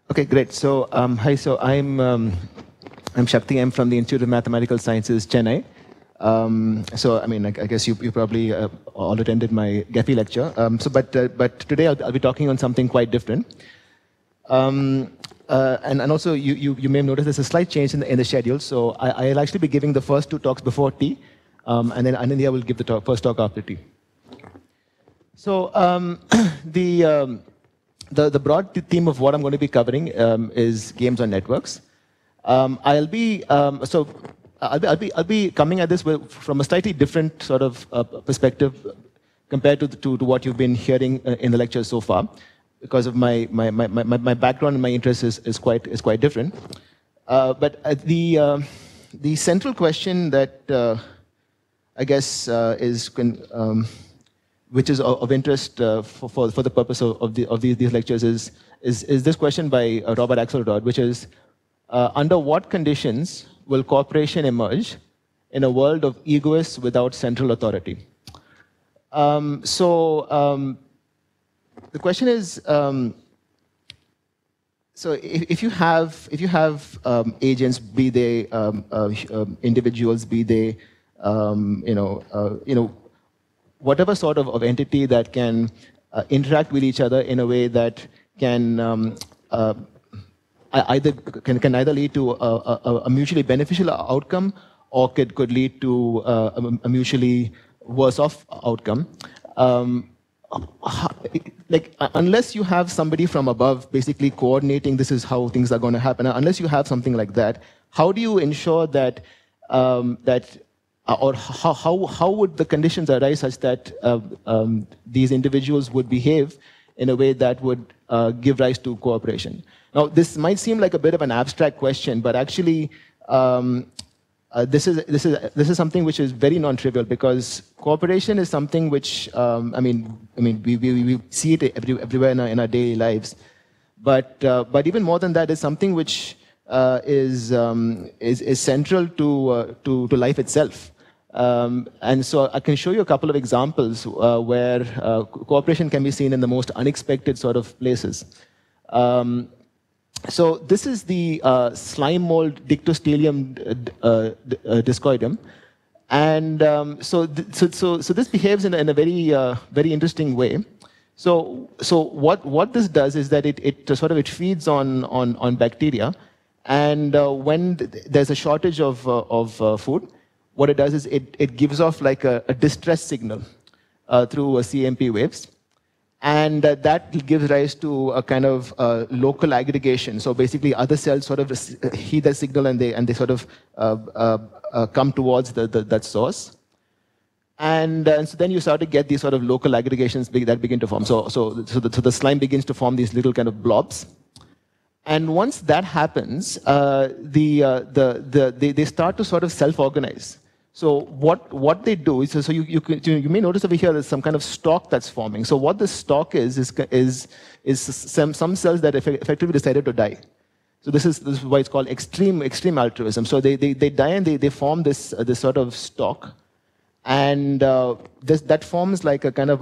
Okay, great. So, hi. So I'm Shakti. I'm from the Institute of Mathematical Sciences, Chennai. So, I mean, I guess you probably all attended my Gephi lecture. But today I'll be talking on something quite different. And also, you may have noticed there's a slight change in the schedule. So I'll actually be giving the first two talks before tea, and then Anindya will give the first talk after tea. So the broad theme of what I'm going to be covering is games on networks. I'll be coming at this from a slightly different sort of perspective compared to what you've been hearing in the lectures so far, because of my background and my interest is quite different. But the central question that I guess which is of interest for the purpose of these lectures is this question by Robert Axelrod, which is, under what conditions will cooperation emerge in a world of egoists without central authority? The question is, so if you have agents, be they individuals, be they whatever sort of entity that can interact with each other in a way that can either lead to a mutually beneficial outcome, or could lead to a mutually worse off outcome. Unless you have somebody from above basically coordinating this is how things are going to happen, unless you have something like that, how do you ensure that or how would the conditions arise such that these individuals would behave in a way that would give rise to cooperation? Now, this might seem like a bit of an abstract question, but actually, this is something which is very non-trivial, because cooperation is something which we see it everywhere in our daily lives. But even more than that, is something which is central to life itself. And so I can show you a couple of examples where cooperation can be seen in the most unexpected sort of places. So this is the slime mold Dictyostelium discoidum, and so this behaves in a very interesting way. So what this does is that it feeds on bacteria, and when there's a shortage of food, what it does is it gives off like a distress signal through CMP waves. And that gives rise to a kind of local aggregation. So basically, other cells sort of heed that signal, and they sort of come towards that source. And so then you start to get these sort of local aggregations that begin to form. So the slime begins to form these little kind of blobs. And once that happens, they start to sort of self-organize. So what they do is, so you may notice over here there's some kind of stalk that's forming. So what this stalk is some cells that effectively decided to die. So this is why it's called extreme altruism. So they die and they form this sort of stalk, and that forms like a kind of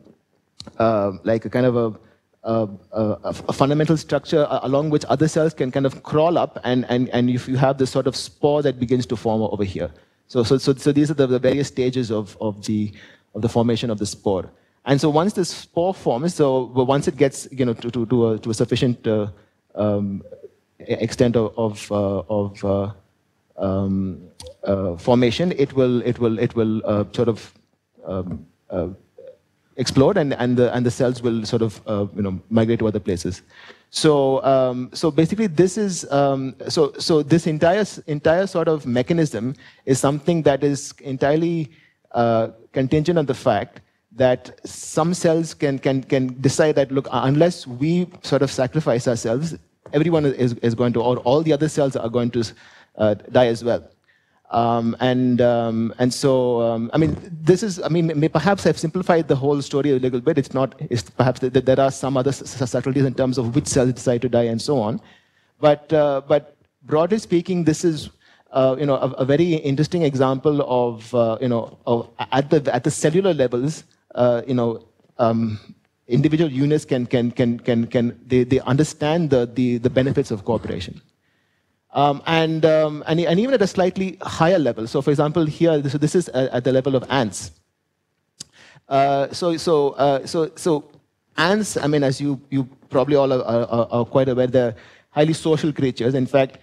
a fundamental structure along which other cells can kind of crawl up, and if you have this sort of spore that begins to form over here. So these are the various stages of the formation of the spore. And so once the spore forms, so once it gets to a sufficient extent of formation, it will sort of explode, and the cells will sort of migrate to other places. So basically, this is so this entire sort of mechanism is something that is entirely contingent on the fact that some cells can decide that, look, unless we sort of sacrifice ourselves, everyone is going to, or all the other cells are going to die as well. Perhaps I've simplified the whole story a little bit. It's perhaps that there are some other subtleties in terms of which cells decide to die and so on. But broadly speaking, this is a very interesting example of at the cellular levels, individual units they understand the benefits of cooperation. And even at a slightly higher level. So, for example, here, this is at the level of ants. So ants, I mean, as you probably all are quite aware, they're highly social creatures. In fact,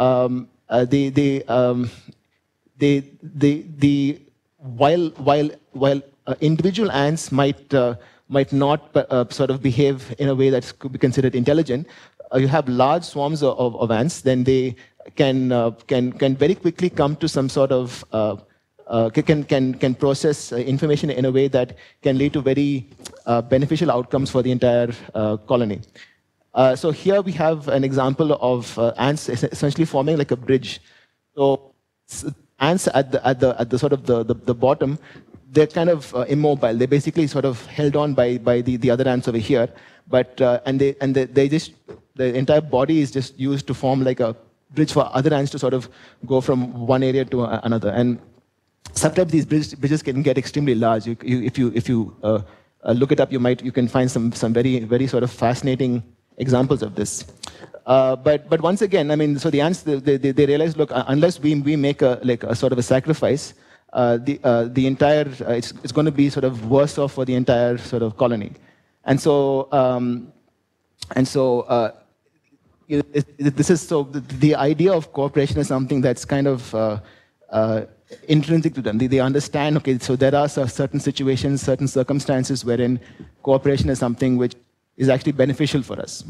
while individual ants might not sort of behave in a way that could be considered intelligent, you have large swarms of ants, then they can very quickly come to some sort of can process information in a way that can lead to very beneficial outcomes for the entire colony. So here we have an example of ants essentially forming like a bridge. So ants at the sort of the bottom, they're kind of immobile. They're basically sort of held on by the other ants over here, but they just, the entire body is just used to form like a bridge for other ants to sort of go from one area to another. And sometimes these bridges can get extremely large. If you look it up, you can find some very sort of fascinating examples of this. But once again, I mean, so the ants they realize, look, unless we make a sort of a sacrifice, the entire it's going to be sort of worse off for the entire sort of colony. And so this is so the idea of cooperation is something that's kind of intrinsic to them. They understand, okay, so there are certain situations, certain circumstances wherein cooperation is something which is actually beneficial for us.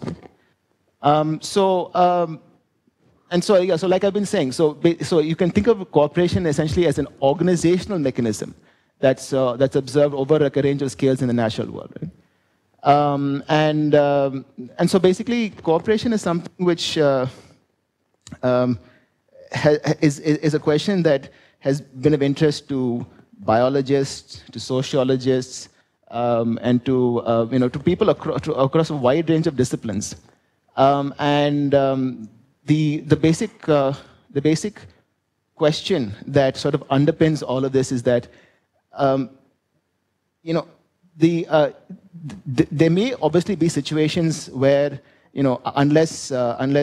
So like I've been saying, so you can think of cooperation essentially as an organizational mechanism that's observed over a range of scales in the natural world. Right? And so basically, cooperation is something which is a question that has been of interest to biologists, to sociologists, and to people across a wide range of disciplines. The basic question that sort of underpins all of this is that there may obviously be situations where unless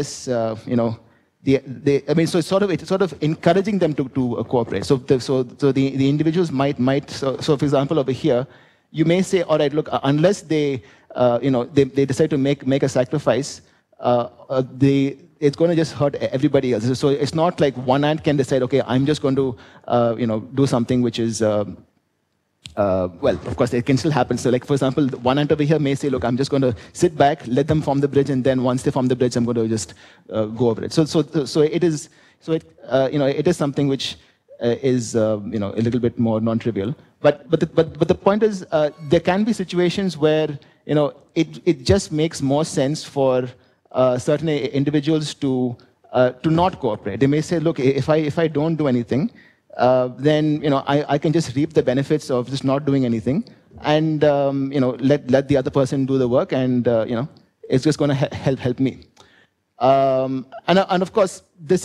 it's sort of encouraging them to cooperate. So the individuals might so for example over here, you may say, all right, look, unless they decide to make a sacrifice, it's going to just hurt everybody else. So it's not like one ant can decide, okay, I'm just going to do something which is well, of course, it can still happen. So, like, for example, one ant over here may say, look, I'm just going to sit back, let them form the bridge, and then once they form the bridge, I'm going to just go over it. So it is something which is a little bit more non-trivial. But the point is, there can be situations where it just makes more sense for certain individuals to not cooperate. They may say, look, if I don't do anything, then I can just reap the benefits of just not doing anything, and let the other person do the work, and it's just going to help me. And of course, this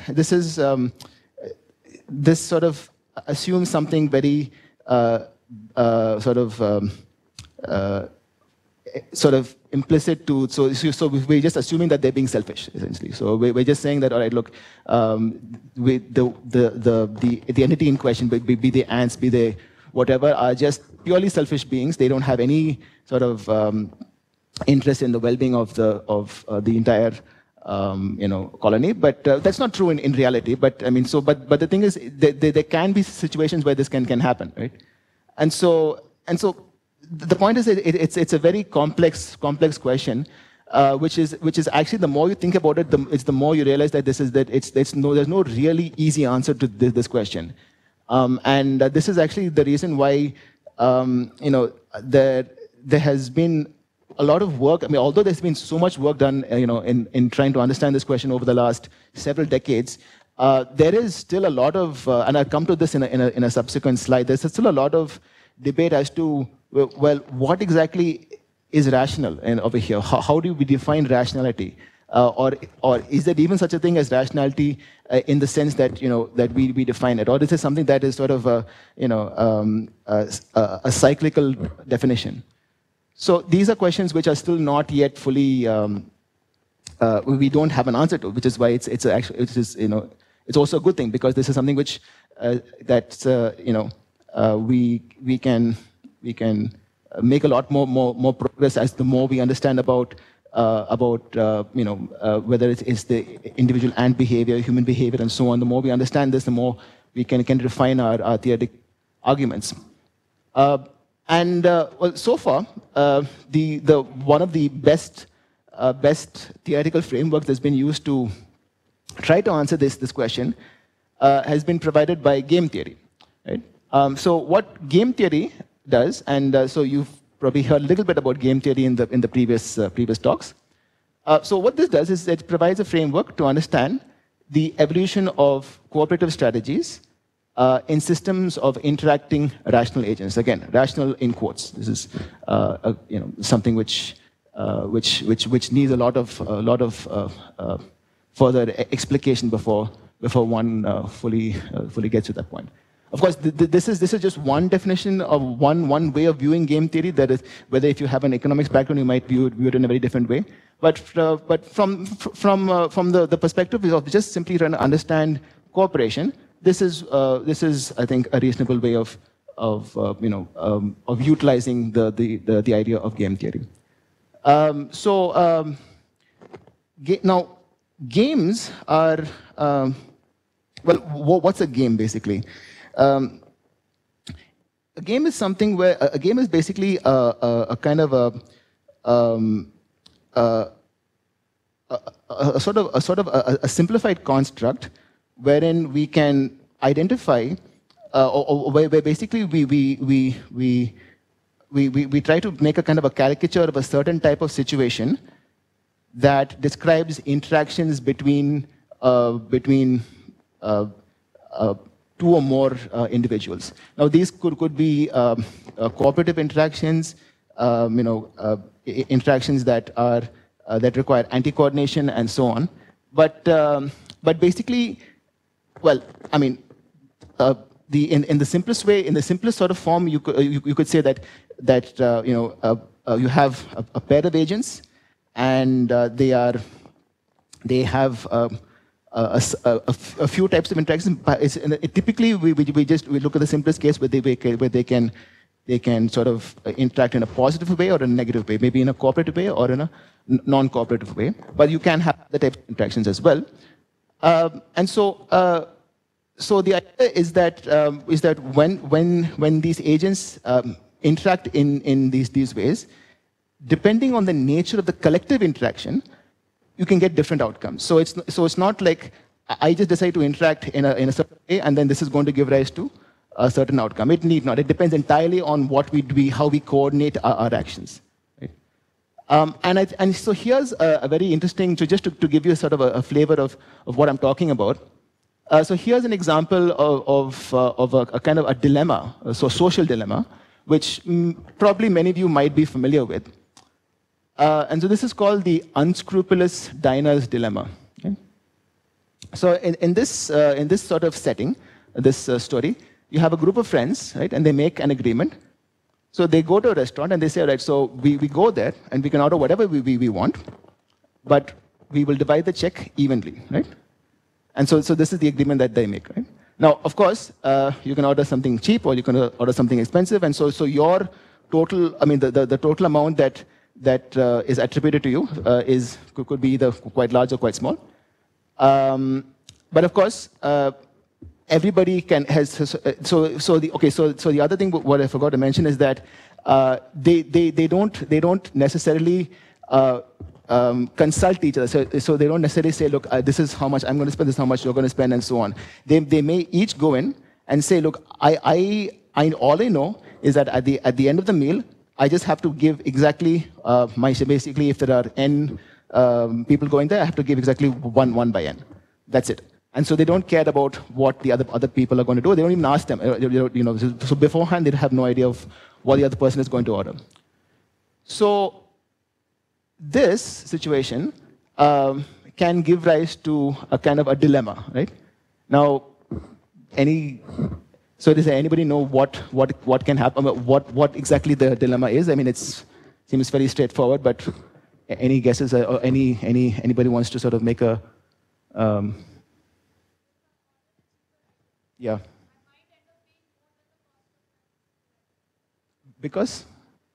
sort of assumes something very sort of implicit to, so we're just assuming that they're being selfish, essentially. So we're just saying that, all right, look, the entity in question, be they ants, be they whatever, are just purely selfish beings. They don't have any sort of interest in the well-being of the entire colony. But that's not true in reality. But I mean, but the thing is, there can be situations where this can happen, right? And so the point is, it's a very complex question, which is actually, the more you think about it, the more you realize that there's no really easy answer to this question, and this is actually the reason why there has been a lot of work. I mean, although there's been so much work done, in trying to understand this question over the last several decades, there is still a lot of, and I'll come to this in a subsequent slide. There's still a lot of debate as to, well, what exactly is rational over here? How do we define rationality? Or is there even such a thing as rationality in the sense that that we define it? Or is it something that is sort of a cyclical definition? So these are questions which are still not yet fully, we don't have an answer to, which is why it's also a good thing, because this is something which we can make a lot more progress as the more we understand about whether it's the individual ant behavior, human behavior, and so on. The more we understand this, the more we can refine our theoretic arguments. Well, so far, one of the best theoretical frameworks that's been used to try to answer this question has been provided by game theory. Right? So what game theory does, and so you've probably heard a little bit about game theory in the previous talks. So what this does is it provides a framework to understand the evolution of cooperative strategies in systems of interacting rational agents. Again, rational in quotes. This is something which needs a lot of further explication before one fully gets to that point. Of course, this is just one definition of one way of viewing game theory. That is, whether if you have an economics background, you might view it in a very different way. But from the perspective of just simply trying to understand cooperation, this is I think a reasonable way of utilizing the idea of game theory. Now games are well, what's a game basically? A game is something where a game is basically a kind of a sort of a simplified construct wherein we can identify, or where basically we try to make a kind of a caricature of a certain type of situation that describes interactions between two or more individuals. Now, these could be cooperative interactions, interactions that require anti-coordination and so on. But basically, well, I mean, in the simplest way, in the simplest sort of form, you could say that you have a pair of agents, and they have a few types of interactions. Typically, we look at the simplest case where they can sort of interact in a positive way or a negative way, maybe in a cooperative way or in a non-cooperative way. But you can have the type of interactions as well. So the idea is that when these agents interact in these ways, depending on the nature of the collective interaction, you can get different outcomes. So it's not like I just decide to interact in a certain way, and then this is going to give rise to a certain outcome. It need not. It depends entirely on what how we coordinate our actions. Right? And so here's a very interesting, just to give you sort of a flavor of what I'm talking about. So here's an example of a kind of a dilemma, so social dilemma, which probably many of you might be familiar with. And so this is called the unscrupulous diner's dilemma. Okay? So in this sort of setting, this story, you have a group of friends, right, and they make an agreement. So they go to a restaurant and they say, right, so we go there and we can order whatever we want, but we will divide the check evenly, right? And so this is the agreement that they make, right? Now, of course, you can order something cheap or you can order something expensive, and so your total, I mean, the total amount that is attributed to you could be either quite large or quite small. But of course, everybody so the other thing what I forgot to mention is that they don't necessarily consult each other. So they don't necessarily say, look, this is how much I'm going to spend, this is how much you're going to spend, and so on. They may each go in and say, look, all I know is that at the end of the meal, I just have to give exactly basically, if there are n people going there, I have to give exactly one by n. That's it. And so they don't care about what the other people are going to do. They don't even ask them. So beforehand, they have no idea of what the other person is going to order. So this situation can give rise to a kind of a dilemma, right? Now, so does anybody know what can happen? What exactly the dilemma is? I mean, it's seems very straightforward, but any guesses or anybody wants to sort of make a yeah. Because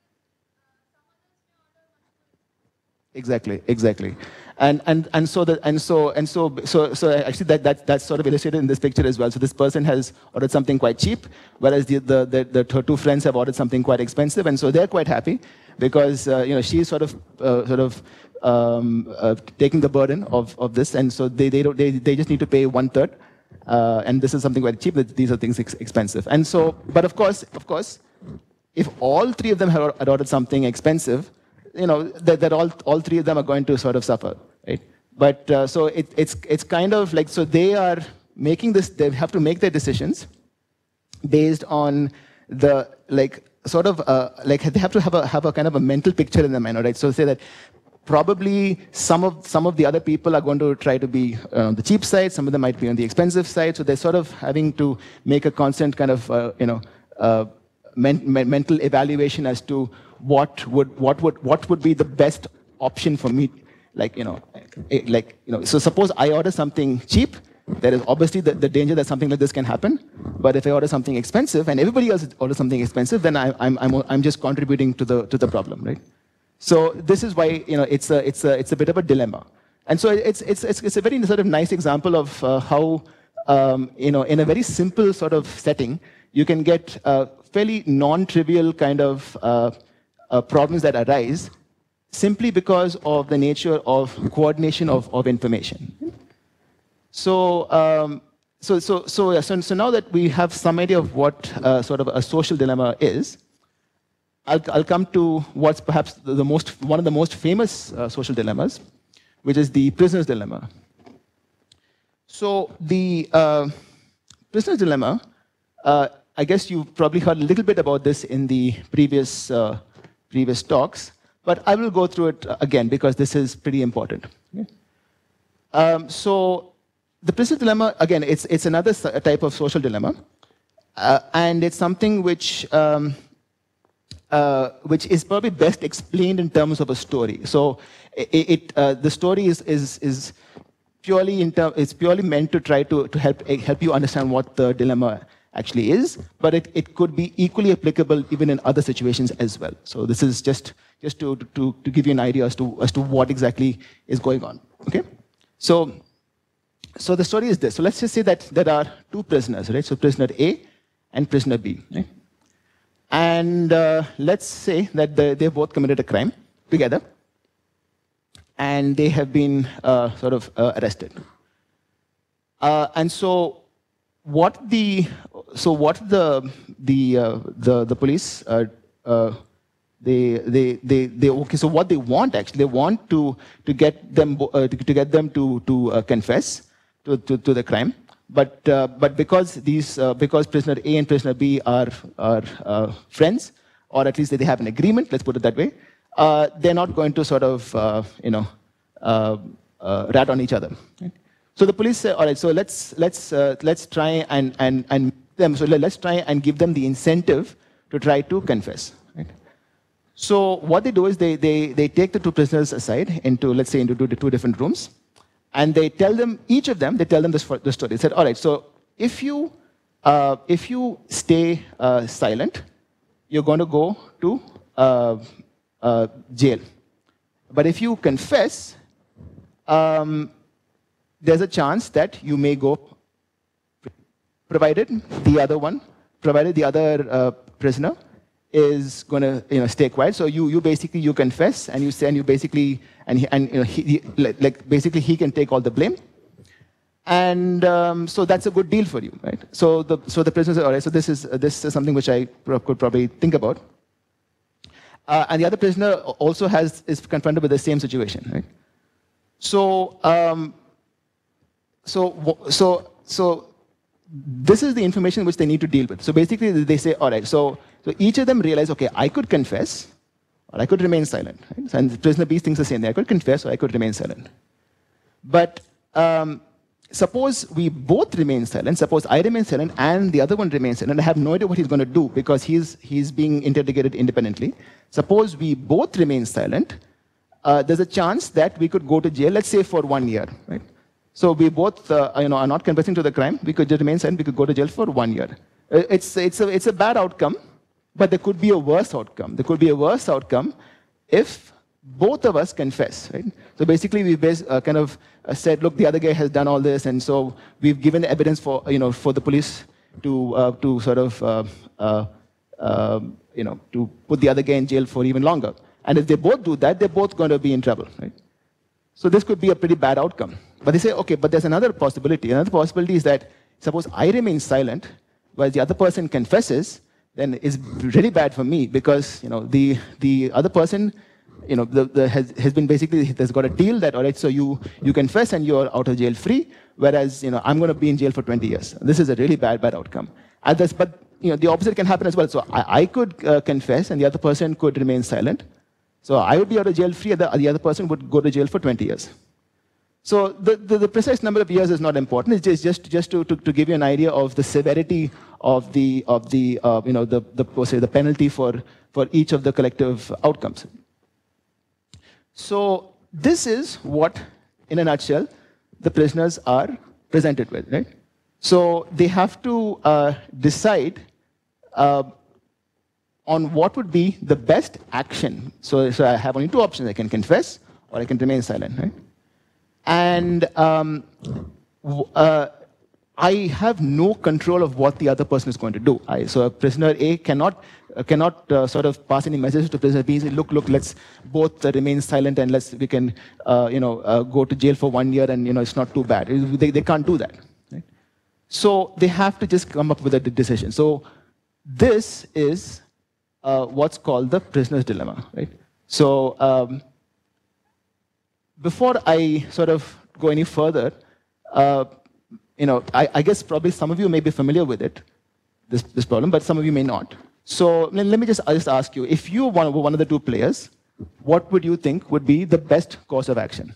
exactly. And so actually that's sort of illustrated in this picture as well. So this person has ordered something quite cheap, whereas her two friends have ordered something quite expensive, and so they're quite happy because she's sort of taking the burden of this, and so they just need to pay 1/3, and this is something quite cheap. These are things expensive, and so but of course, if all three of them had ordered something expensive, that all three of them are going to sort of suffer, right? But so it's kind of like, so they are making this. They have to make their decisions based on the sort of they have to have a kind of a mental picture in their mind, right? So say that probably some of the other people are going to try to be on the cheap side. Some of them might be on the expensive side. So they're sort of having to make a constant kind of mental evaluation as to what would be the best option for me. So suppose I order something cheap, there is obviously the danger that something like this can happen. But if I order something expensive and everybody else orders something expensive, then I'm just contributing to the problem, right? So this is why it's a bit of a dilemma. And so it's a very sort of nice example of how in a very simple sort of setting you can get fairly non-trivial kind of problems that arise simply because of the nature of coordination of information. So now that we have some idea of what sort of a social dilemma is, I'll come to what's perhaps one of the most famous social dilemmas, which is the prisoner's dilemma. So the prisoner's dilemma, I guess you've probably heard a little bit about this in the previous talks, but I will go through it again because this is pretty important. Okay? So the prisoner's dilemma, again, it's another type of social dilemma, and it's something which is probably best explained in terms of a story. So the story is purely meant to try to help you understand what the dilemma actually is, but it could be equally applicable even in other situations as well. So this is just to give you an idea as to what exactly is going on. Okay, so the story is this. So let's just say that there are two prisoners, right? So prisoner A and prisoner B, right? And let's say that they've both committed a crime together, and they have been sort of arrested. And so what the police okay. So what they want actually, they want to get them to confess to the crime. But because prisoner A and prisoner B are friends, or at least they have an agreement, let's put it that way, they're not going to sort of rat on each other. Right? So the police say, all right, so let's try let's try and give them the incentive to try to confess. Right? So what they do is they take the two prisoners aside into two different rooms. And they tell them, each of them, the story. They said, all right, so if you stay silent, you're going to go to jail. But if you confess, there's a chance that you may go, provided the other prisoner is going to stay quiet. So you basically confess and you say, and you basically basically he can take all the blame, and so that's a good deal for you, right? So the prisoner says, all right, so this is something which I could probably think about, and the other prisoner also is confronted with the same situation, right? So this is the information which they need to deal with. So basically they say, all right, so each of them realize, okay, I could confess, or I could remain silent. Right? And prisoner B thinks the same thing. I could confess, or I could remain silent. But suppose we both remain silent, suppose I remain silent and the other one remains silent, I have no idea what he's going to do because he's being interrogated independently. Suppose we both remain silent, there's a chance that we could go to jail, let's say for 1 year, right? So we both are not confessing to the crime, we could just remain silent, we could go to jail for 1 year. It's a bad outcome, but there could be a worse outcome. There could be a worse outcome if both of us confess, right? So basically, we kind of said, look, the other guy has done all this, and so we've given the evidence for the police to sort of to put the other guy in jail for even longer. And if they both do that, they're both going to be in trouble, right? So this could be a pretty bad outcome. But they say, okay, but there's another possibility. Another possibility is that suppose I remain silent while the other person confesses, then it's really bad for me because the other person has been basically, there's got a deal that, all right, so you confess and you're out of jail free, whereas I'm going to be in jail for 20 years. This is a really bad outcome. But the opposite can happen as well. So I could confess and the other person could remain silent. So I would be out of jail free, and the other person would go to jail for 20 years. So the precise number of years is not important. It's just to give you an idea of the severity of the penalty for each of the collective outcomes. So this is what, in a nutshell, the prisoners are presented with, right? So they have to decide on what would be the best action. So I have only two options. I can confess or I can remain silent, right? And I have no control of what the other person is going to do. So a prisoner A cannot sort of pass any message to prisoner B. Say, look, let's both remain silent and we can go to jail for 1 year and it's not too bad. They can't do that. Right? So they have to just come up with a decision. So this is what's called the prisoner's dilemma. Right? So before I sort of go any further, I guess probably some of you may be familiar with it, this problem, but some of you may not. So let me just ask you, if you were one of the two players, what would you think would be the best course of action?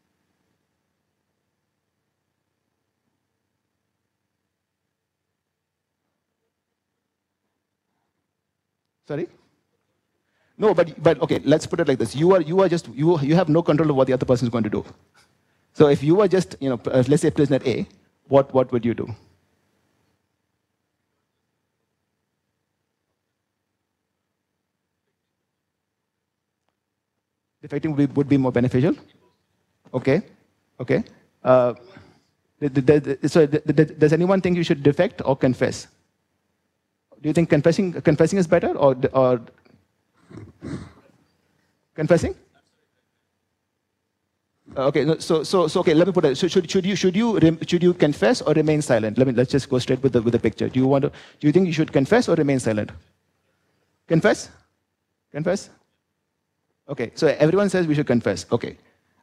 Sorry? No, but okay, let's put it like this. You have no control of what the other person is going to do. So if you were just, let's say prisoner A, what would you do? Defecting would be more beneficial? Okay. So does anyone think you should defect or confess? Do you think confessing is better or confessing? Okay, so okay. Let me put it. So should you confess or remain silent? Let's just go straight with the picture. Do you think you should confess or remain silent? Confess. Confess. Okay. So everyone says we should confess. Okay.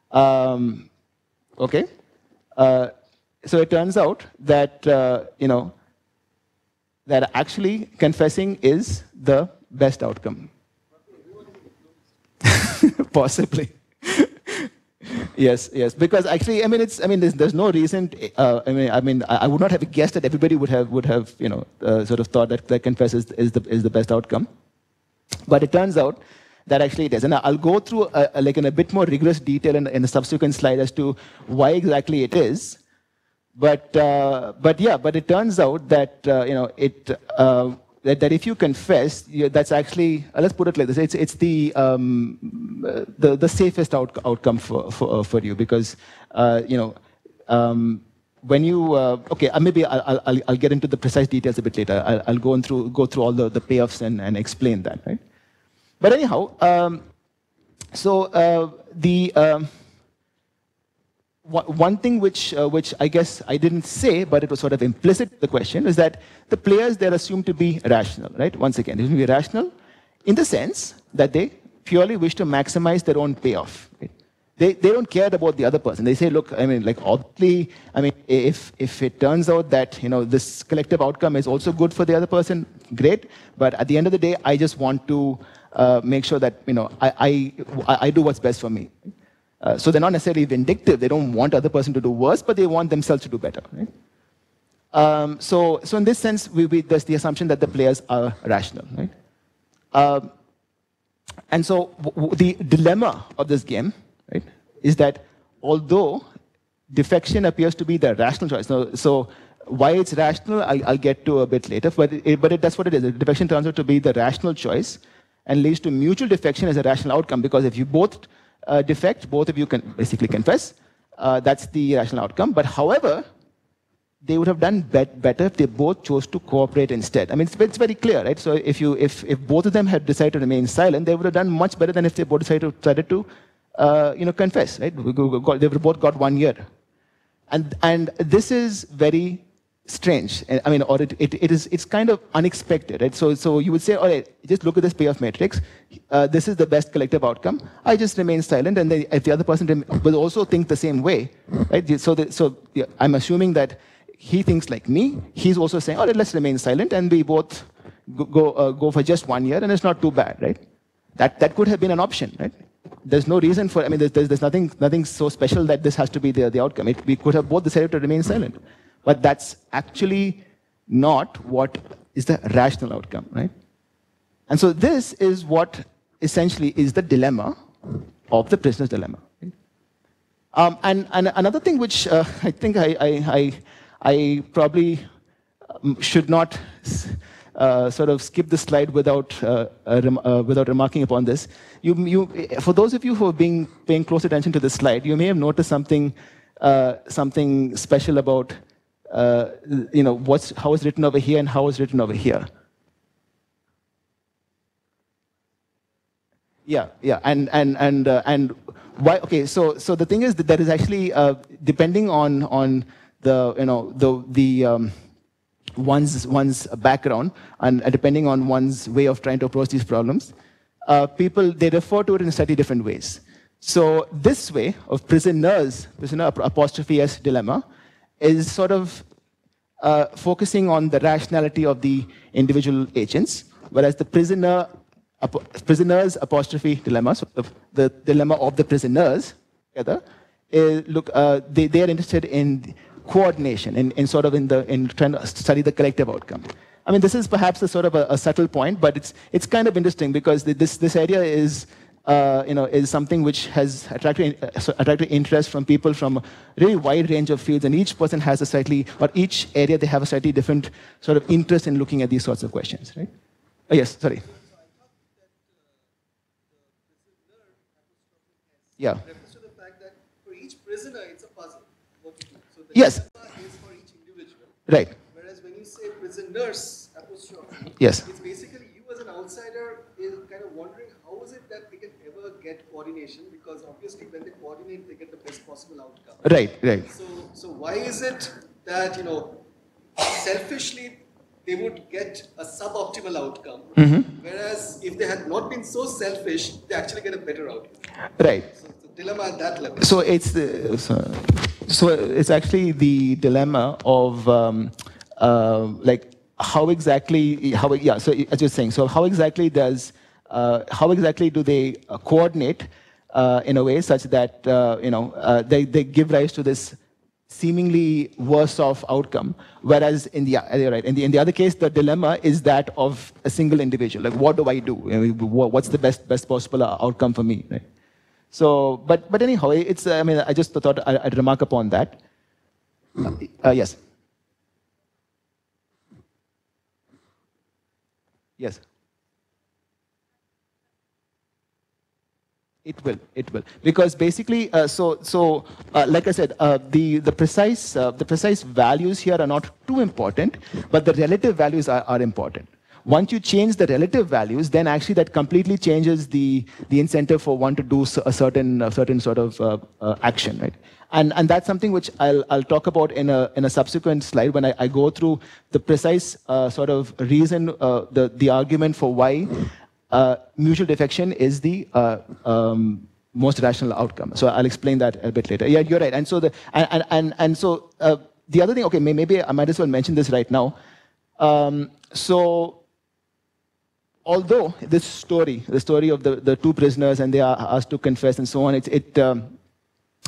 Okay. So it turns out that that actually confessing is the best outcome. Possibly. Yes, because actually, there's no reason. I would not have guessed that everybody would have sort of thought that confess is the best outcome. But it turns out that actually it is, and I'll go through in a bit more rigorous detail in a subsequent slide as to why exactly it is. But it turns out that that if you confess, that's actually, let's put it like this, it's the safest outcome for you, because when you maybe I'll get into the precise details a bit later. I'll go through all the payoffs and explain that, right? But anyhow, one thing which I guess I didn't say, but it was sort of implicit in the question, is that the players, they're assumed to be rational, right? Once again, they're assumed to be rational in the sense that they purely wish to maximize their own payoff. Right? They don't care about the other person. They say, look, obviously, if it turns out that this collective outcome is also good for the other person, great. But at the end of the day, I just want to make sure that I do what's best for me. So they're not necessarily vindictive. They don't want other person to do worse, but they want themselves to do better. Right? So in this sense, there's the assumption that the players are rational. Right? And so the dilemma of this game, right, is that although defection appears to be the rational choice. So why it's rational, I'll get to a bit later, but that's what it is. Defection turns out to be the rational choice and leads to mutual defection as a rational outcome, because if you both defect, both of you can basically confess. That's the rational outcome. But however, they would have done better if they both chose to cooperate instead. I mean, it's very clear, right? So if both of them had decided to remain silent, they would have done much better than if they both decided to confess, right? They would have both got 1 year. And this is very strange. I mean, or it's kind of unexpected, right? So you would say, all right, just look at this payoff matrix. This is the best collective outcome. I just remain silent, and then if the other person will also think the same way, right? So yeah, I'm assuming that he thinks like me. He's also saying, all right, let's remain silent, and we both go for just 1 year, and it's not too bad, right? That could have been an option, right? There's no reason for, I mean, there's nothing so special that this has to be the outcome. We could have both decided to remain silent. But that's actually not what is the rational outcome, right? And so this is what essentially is the dilemma of the prisoner's dilemma. Right? And another thing which I think I probably should not sort of skip the slide without remarking upon this. For those of you who have been paying close attention to this slide, you may have noticed something special about how it's written over here and how it's written over here. Yeah, and why? Okay, so the thing is that there is actually depending on the one's background and depending on one's way of trying to approach these problems, people they refer to it in slightly different ways. So this way of prisoner apostrophe S dilemma is sort of focusing on the rationality of the individual agents, whereas the prisoner's apostrophe dilemma, so the dilemma of the prisoners, together, they are interested in coordination, in trying to study the collective outcome. I mean, this is perhaps a sort of a subtle point, but it's kind of interesting because this area is something which has attracted interest from people from a really wide range of fields, and each person has each area they have a slightly different sort of interest in looking at these sorts of questions, right? Oh, yes, sorry. Yeah. Refers to the fact that for each prisoner, it's a puzzle. What to do. So the yes. dilemma is for each individual. Right. Whereas when you say prisoners apostrophe, yes. it's basically you as an outsider is kind of wondering how is it that they can ever get coordination, because obviously when they coordinate, they get the best possible outcome. Right. So why is it that, selfishly they would get a suboptimal outcome, whereas if they had not been so selfish, they actually get a better outcome. Right. So it's a dilemma at that level. So it's actually the dilemma of how exactly So as you're saying, so how exactly do they coordinate in a way such that they give rise to this seemingly worse off outcome, whereas in the other case, the dilemma is that of a single individual. Like, what do I do? What's the best possible outcome for me? Right? So, but anyhow, it's. I mean, I just thought I'd remark upon that. Yes. Yes. It will, because basically, like I said, the precise values here are not too important, but the relative values are important. Once you change the relative values, then actually that completely changes the incentive for one to do a certain sort of action, right? And that's something which I'll talk about in a subsequent slide when I go through the precise sort of reason, the argument for why mutual defection is the most rational outcome. So I'll explain that a bit later. Yeah, you're right. And so the other thing, okay, maybe I might as well mention this right now. So although this story, the story of the two prisoners and they are asked to confess and so on,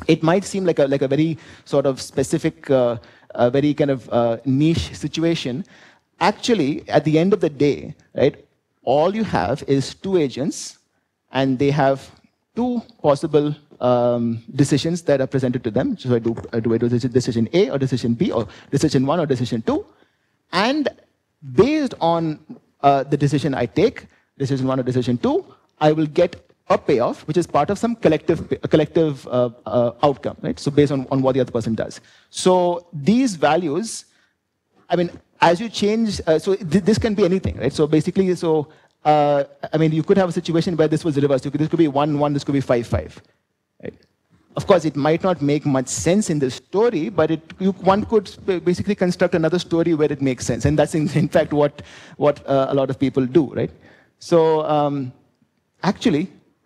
it might seem like a very sort of specific, very kind of niche situation. Actually, at the end of the day, right, all you have is two agents, and they have two possible decisions that are presented to them. So do I do decision A or decision B, or decision 1 or decision 2? And based on the decision I take, decision 1 or decision 2, I will get a payoff, which is part of some collective outcome, right? So based on what the other person does. So these values, I mean, as you change, so this can be anything, right? So basically, I mean, you could have a situation where this was reversed. This could be 1, 1, this could be 5, 5. Right? Of course, it might not make much sense in the story, but one could basically construct another story where it makes sense. And that's, in fact, what a lot of people do, right? So actually,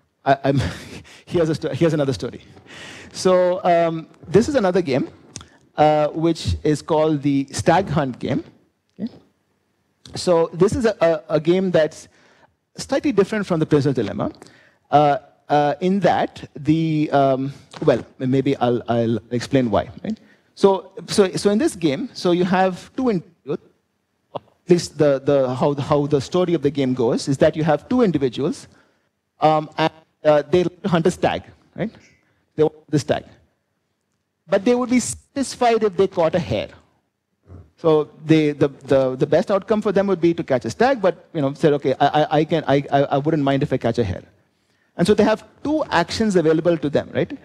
here's another story. So this is another game, which is called the Stag Hunt game. Okay? So this is a game that's slightly different from the Prisoner's Dilemma, in that well, maybe I'll explain why. Right? So in this game, so you have two individuals. At least how the story of the game goes is that you have two individuals, and they hunt a stag, right? They want the stag, but they would be satisfied if they caught a hare. So the best outcome for them would be to catch a stag, but said, okay, I wouldn't mind if I catch a hare. And so they have two actions available to them, right?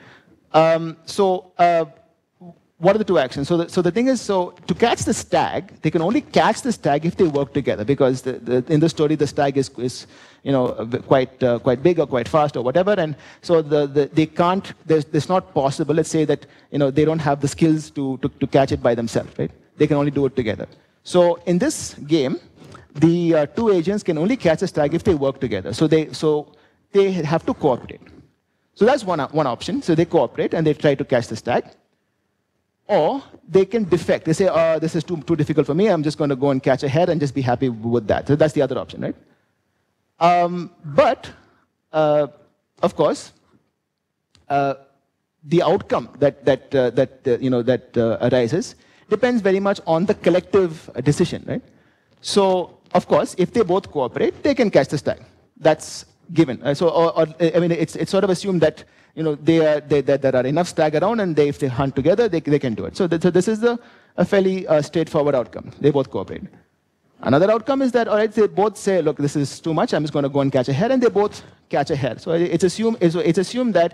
What are the two actions? So the thing is, so to catch the stag, they can only catch the stag if they work together, because in the story the stag is quite big or quite fast or whatever, and so they can't. It's not possible. Let's say that they don't have the skills to catch it by themselves, right? They can only do it together. So in this game, the two agents can only catch a stag if they work together. So they have to cooperate. So that's one option. So they cooperate and they try to catch the stag. Or they can defect. They say, oh, this is too difficult for me. I'm just going to go and catch a hare and just be happy with that. So that's the other option, right? But, of course, the outcome that arises depends very much on the collective decision, right? So, of course, if they both cooperate, they can catch the stag. That's given. I mean, it's sort of assumed that there are enough stag around, and if they hunt together, they can do it. So this is a fairly straightforward outcome. They both cooperate. Another outcome is that, all right, they both say, look, this is too much. I'm just going to go and catch a hare, and they both catch a hare. So it's assumed that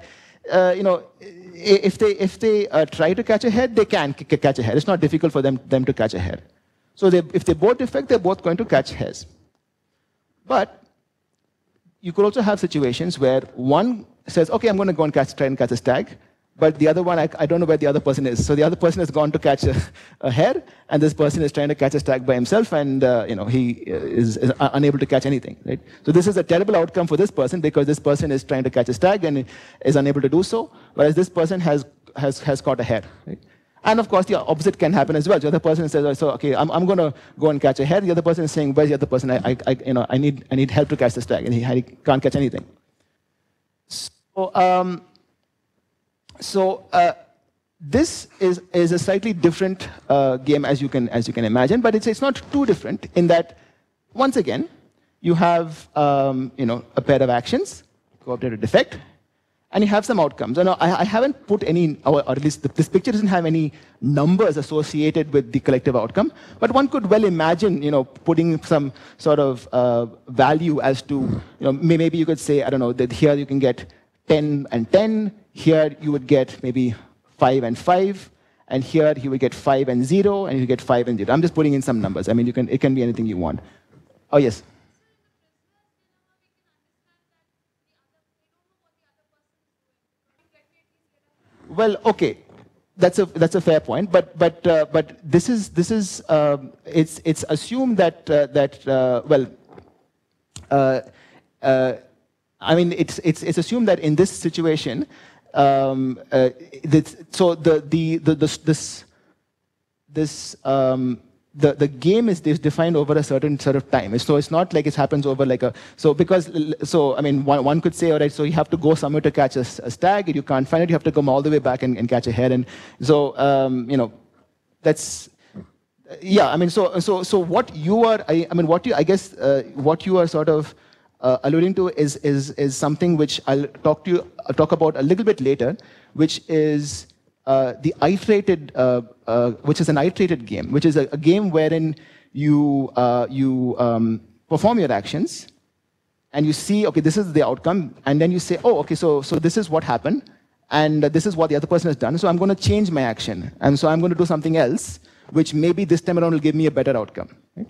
if they try to catch a hare, they can catch a hare. It's not difficult for them to catch a hare. So if they both defect, they're both going to catch hares. But you could also have situations where one says, okay, I'm going to go and try and catch a stag, but the other one, I don't know where the other person is. So the other person has gone to catch a hare, and this person is trying to catch a stag by himself, and he is unable to catch anything. Right? So this is a terrible outcome for this person, because this person is trying to catch a stag and is unable to do so, whereas this person has caught a hare. Right? And of course, the opposite can happen as well. The other person says, "So okay, I'm going to go and catch a hare." The other person is saying, "Where's the other person? I need help to catch the stag," and he can't catch anything. So this is a slightly different game, as you can imagine, but it's not too different in that, once again, you have a pair of actions, cooperative or defect, and you have some outcomes. And I haven't put any, or at least this picture doesn't have any numbers associated with the collective outcome, but one could well imagine, putting some sort of value as to, maybe you could say, I don't know, that here you can get 10 and 10, here you would get maybe 5 and 5, and here you would get 5 and 0, and you get 5 and 0. I'm just putting in some numbers. I mean, it can be anything you want. Oh, yes? Well, okay, that's a fair point, but this is it's assumed that I mean, it's assumed that in this situation, the game is defined over a certain sort of time. So it's not like it happens over like a, so I mean, one could say, all right, so you have to go somewhere to catch a stag, and you can't find it, you have to come all the way back and catch a hare. And so, you know, that's, yeah, I mean, so what you are, I mean, what you, I guess, what you are sort of alluding to is something which I'll talk about a little bit later, which is the iterated, which is an iterated game, which is a game wherein you perform your actions, and you see, okay, this is the outcome, and then you say, oh, okay, so this is what happened, and this is what the other person has done, so I'm going to change my action, and so I'm going to do something else, which maybe this time around will give me a better outcome. Right?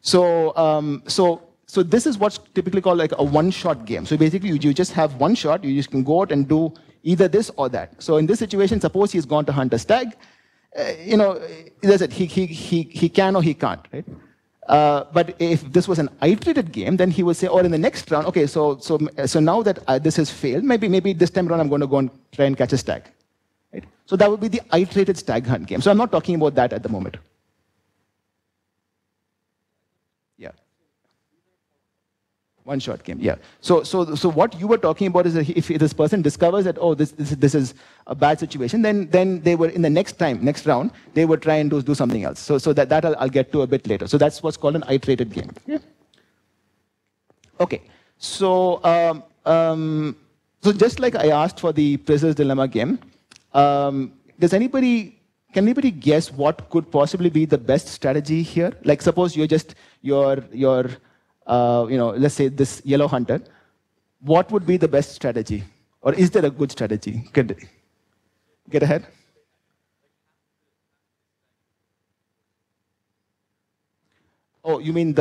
So this is what's typically called like a one-shot game. So basically, you just have one shot. You just can go out and do either this or that. So in this situation, suppose he's gone to hunt a stag. You know, that's it. He can or he can't, right? But if this was an iterated game, then he would say, or in the next round, okay, so now that this has failed, maybe this time around I'm going to go and try and catch a stag. Right? So that would be the iterated stag hunt game. So I'm not talking about that at the moment. Yeah. One-shot game, yeah. So what you were talking about is that if this person discovers that, oh, this is a bad situation, then they were in the next round, they would try and do something else. So that I'll get to a bit later. So that's what's called an iterated game. Yeah. Okay. So so just like I asked for the prisoner's dilemma game, can anybody guess what could possibly be the best strategy here? Like suppose you're you know, let's say this yellow hunter, what would be the best strategy? Or is there a good strategy? Get ahead. Oh, you mean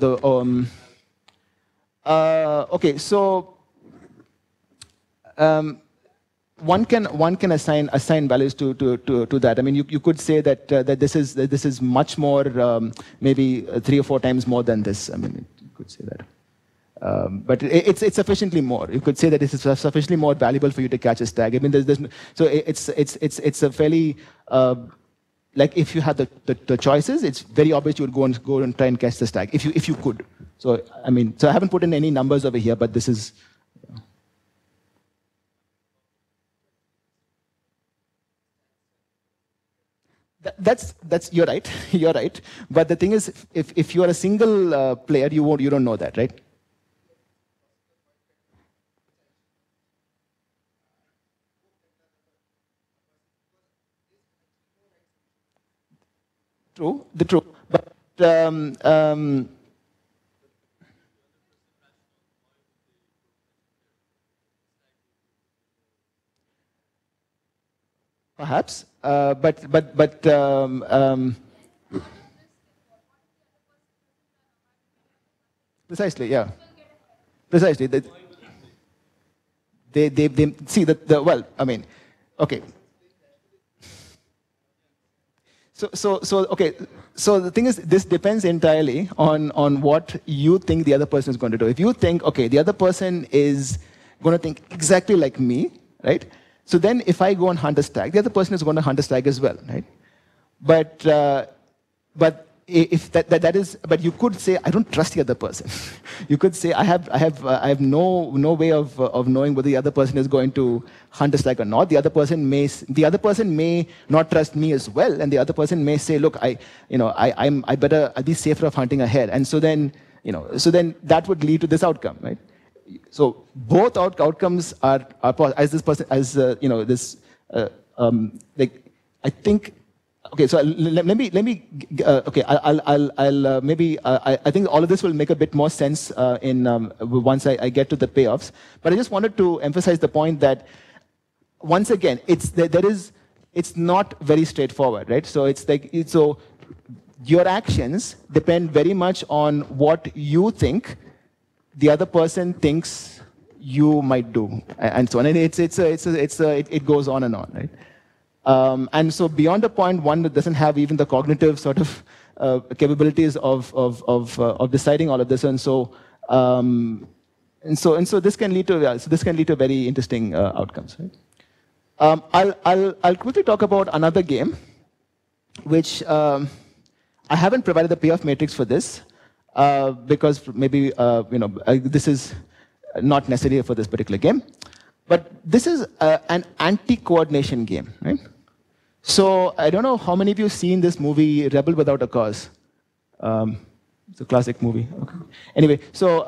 okay, so one can assign values to that. I mean, you could say that this is much more, maybe 3 or 4 times more than this. I mean, you could say that. But it's sufficiently more. You could say that it is sufficiently more valuable for you to catch a stag. I mean, so it's a fairly, like if you had the choices, it's very obvious you would go and try and catch the stag if you could. So I mean, so I haven't put in any numbers over here, but this is. That's you're right. You're right. But the thing is, if you are a single player, you don't know that, right? True, but perhaps, precisely, yeah, precisely. They see the well. I mean, okay. So okay. So the thing is, this depends entirely on what you think the other person is going to do. If you think, okay, the other person is going to think exactly like me, right? So then, if I go and hunt a stag, the other person is going to hunt a stag as well, right? But if that is, but you could say, I don't trust the other person. You could say, I have no way of knowing whether the other person is going to hunt a stag or not. The other person may not trust me as well, and the other person may say, look, I'll be safer of hunting a hare. And so then that would lead to this outcome, right? So both outcomes are as this person like I think. Okay, so let me okay. I'll maybe I think all of this will make a bit more sense once I get to the payoffs. But I just wanted to emphasize the point that once again, it's not very straightforward, right? So it's like so your actions depend very much on what you think the other person thinks you might do, and so on. And it goes on and on, right? And so beyond a point, one that doesn't have even the cognitive sort of capabilities of deciding all of this, and so this can lead to very interesting outcomes. Right? I'll quickly talk about another game, which I haven't provided the payoff matrix for this because maybe this is not necessary for this particular game. But this is an anti-coordination game, right? So I don't know how many of you have seen this movie, Rebel Without a Cause. It's a classic movie. Okay. Anyway, so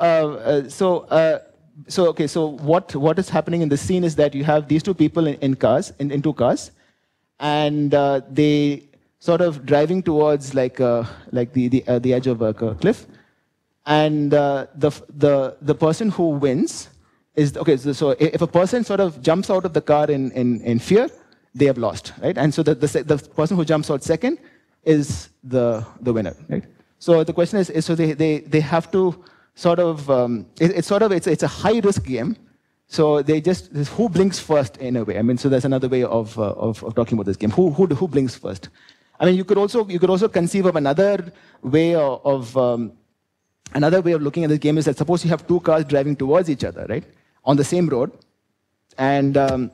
what is happening in the scene is that you have these two people in two cars, and they sort of driving towards like the edge of a cliff, and the person who wins is okay. So if a person sort of jumps out of the car in fear, they have lost, right? And so the person who jumps out second is the winner, right? So the question is so they have to sort of it's a high risk game. So they just who blinks first in a way. I mean, so that's another way of talking about this game. Who blinks first? I mean, you could also conceive of another way of looking at this game is that suppose you have two cars driving towards each other, right, on the same road, and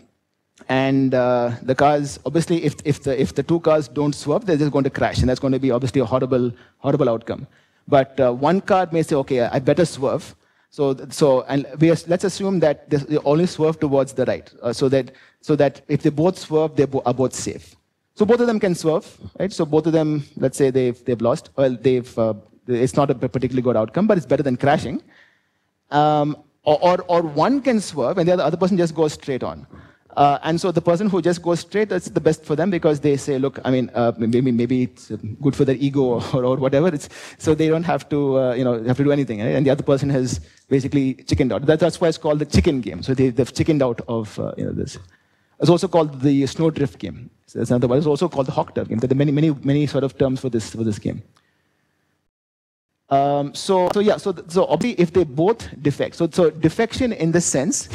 the cars obviously if the two cars don't swap, they're just going to crash, and that's going to be obviously a horrible outcome. But one car may say, okay, I better swerve. Let's assume that they only swerve towards the right, so that if they both swerve, they are both safe. So both of them can swerve, right? So both of them, let's say they've lost. Well, it's not a particularly good outcome, but it's better than crashing. Or one can swerve, and the other person just goes straight on. And so the person who just goes straight, that's the best for them because they say, look, I mean, maybe it's good for their ego or whatever. So they don't have to, have to do anything. Right? And the other person has basically chickened out. That's why it's called the chicken game. So they've chickened out of this. It's also called the snowdrift game. So that's another one. It's also called the hawk-tail game. There are many sort of terms for this game. So obviously, if they both defect, so defection in this sense.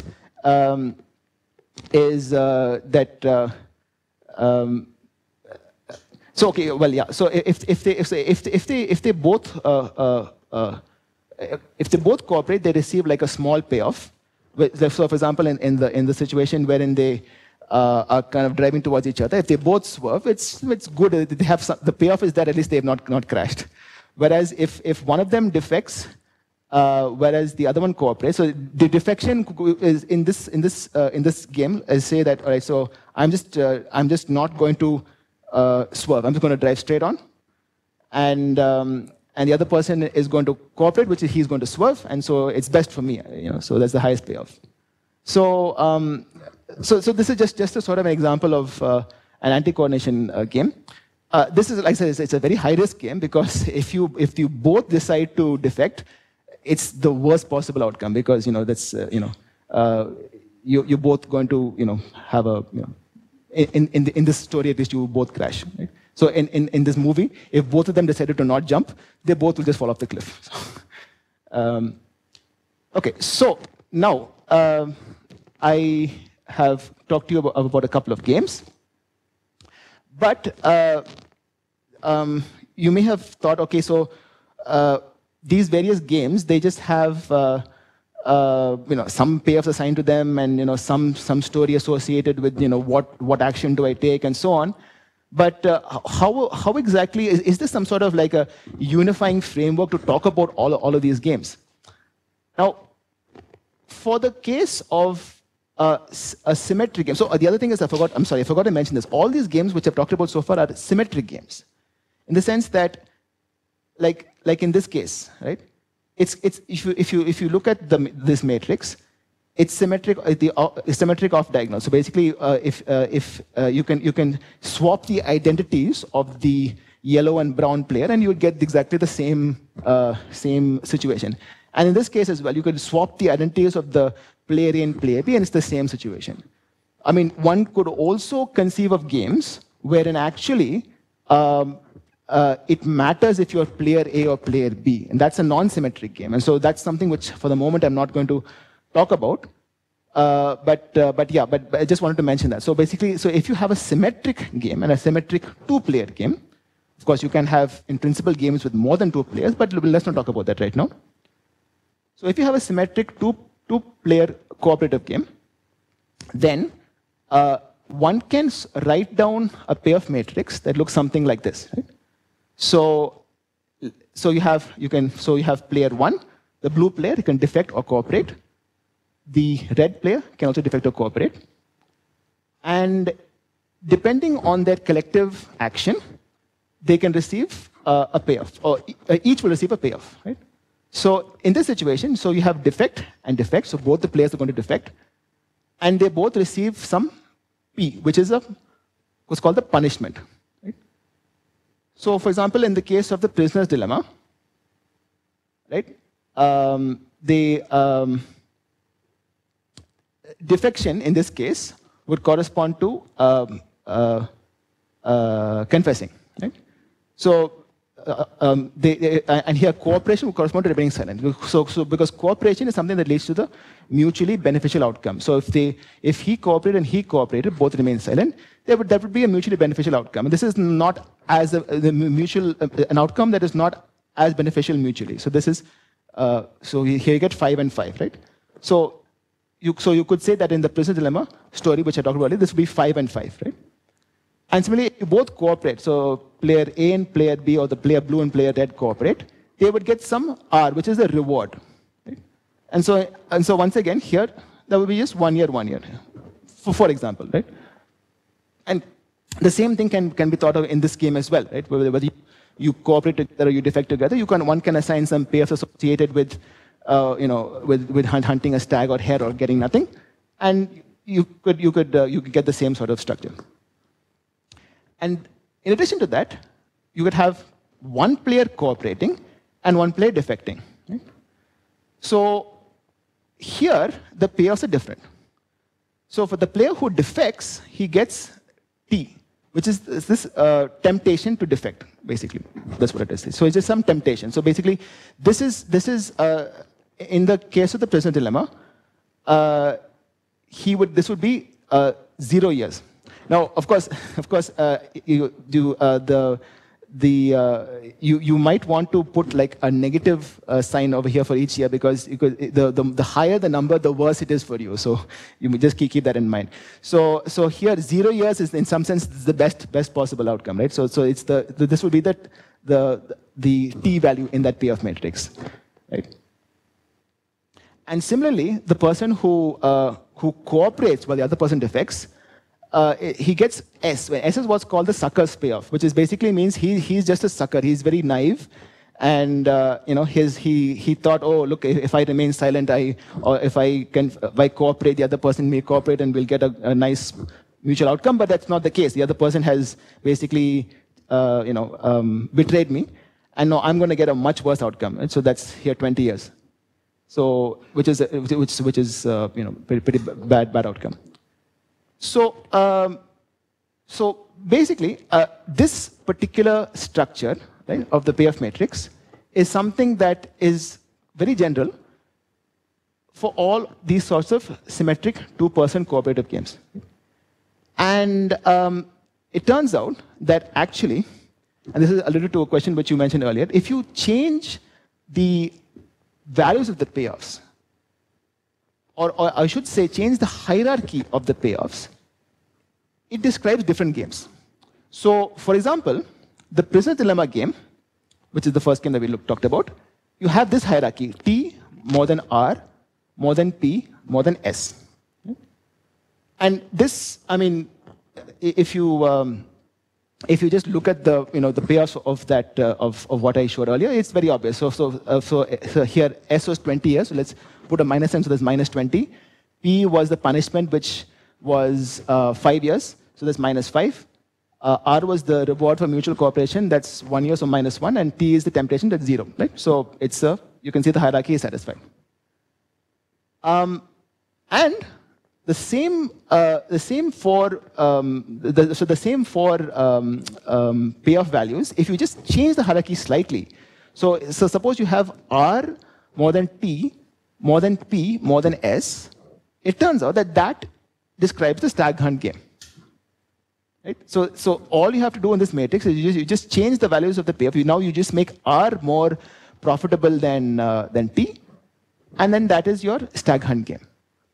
Is that so okay? Well, yeah. So if they both cooperate, they receive like a small payoff. So, for example, in the situation wherein they are kind of driving towards each other, if they both swerve, it's good. They have the payoff is that at least they have not crashed. Whereas if one of them defects, whereas the other one cooperates. So the defection is in this game. I say that all right. So I'm just not going to swerve. I'm just going to drive straight on, and the other person is going to cooperate, which is he's going to swerve, and so it's best for me. So that's the highest payoff. So so this is just a sort of an example of an anti-coordination game. This is, like I said, it's a very high-risk game because if you both decide to defect, it's the worst possible outcome because that's you're both going to have a in this story at least you both crash. Right? So in this movie, if both of them decided to not jump, they both will just fall off the cliff. So, okay, so now I have talked to you about a couple of games, but you may have thought, okay, so. These various games, they just have some payoffs assigned to them and some story associated with what action do I take and so on. But how exactly is this some sort of like a unifying framework to talk about all of these games? Now, for the case of a symmetric game, so the other thing is I forgot to mention this. All these games which I've talked about so far are symmetric games, in the sense that like in this case, right? It's if you look at this matrix, it's symmetric. It's symmetric off diagonal. So basically, if you can swap the identities of the yellow and brown player, and you would get exactly the same situation. And in this case as well, you could swap the identities of the player A and player B, and it's the same situation. I mean, one could also conceive of games wherein actually. It matters if you're player A or player B, and that's a non-symmetric game. And so that's something which, for the moment, I'm not going to talk about. But I just wanted to mention that. So basically, if you have a symmetric game and a symmetric two-player game, of course, you can have, in principle, games with more than two players, but let's not talk about that right now. So if you have a symmetric two-player cooperative game, then one can write down a payoff matrix that looks something like this. Right? So you have player 1, the blue player can defect or cooperate. The red player can also defect or cooperate. And depending on their collective action, they can receive a payoff, or each will receive a payoff, right? So in this situation, so you have defect and defect, so both the players are going to defect, and they both receive some P, which is what's called the punishment, right? So for example, in the case of the prisoner's dilemma, right, defection in this case would correspond to confessing, right? So and here cooperation would correspond to remaining silent. So because cooperation is something that leads to the mutually beneficial outcome. So if he cooperated and he cooperated, both remain silent, that would be a mutually beneficial outcome. And this is not as an outcome that is not as beneficial mutually. So this is so here you get 5 and 5, right? So you could say that in the prisoner dilemma story, which I talked about earlier, this would be 5 and 5, right? And similarly, you both cooperate. So player A and player B, or the player blue and player red cooperate. They would get some R, which is the reward. Right? And so once again, here, that would be just 1 year, for example, right? And the same thing can be thought of in this game as well, right? Whether you cooperate together or you defect together, one can assign some payoffs associated with, with hunting a stag or hare or getting nothing, and you could get the same sort of structure. And in addition to that, you could have one player cooperating and one player defecting. Right? So here, the payoffs are different. So for the player who defects, he gets T, which is this temptation to defect, basically. That's what it is. So it's just some temptation. So basically, this is in the case of the prisoner dilemma, this would be 0 years. Now, of course, you might want to put like a negative sign over here for each year, because the higher the number, the worse it is for you. So you just keep that in mind. So here, 0 years is in some sense the best possible outcome, right? So it's this would be the T value in that payoff matrix, right? And similarly, the person who cooperates while the other person defects, he gets S. S is what's called the sucker's payoff, which is basically means he's just a sucker. He's very naive, and he thought, oh look, if I remain silent, or if I cooperate, the other person may cooperate, and we'll get a nice mutual outcome. But that's not the case. The other person has basically betrayed me, and now I'm going to get a much worse outcome. And so that's here 20 years. So which is pretty bad outcome. So, basically, this particular structure, right, of the payoff matrix is something that is very general for all these sorts of symmetric two-person cooperative games. And it turns out that actually, and this is alluded to a question which you mentioned earlier, if you change the values of the payoffs, or I should say change the hierarchy of the payoffs, it describes different games. So, for example, the prisoner dilemma game, which is the first game that we talked about, you have this hierarchy: T more than R, more than P, more than S. And this, I mean, if you just look at the the payoffs of that of what I showed earlier, it's very obvious. So here S was 20 years. So let's put a minus n. So there's minus 20. P was the punishment, which was 5 years. So that's minus 5. R was the reward for mutual cooperation. That's 1 year, so minus 1. And T is the temptation. That's 0. Right. So it's you can see the hierarchy is satisfied. And the same four payoff values, if you just change the hierarchy slightly. So suppose you have R more than T, more than P, more than S. It turns out that describes the stag hunt game. Right? So all you have to do in this matrix is you just change the values of the payoff. Now you just make R more profitable than T, and then that is your stag hunt game.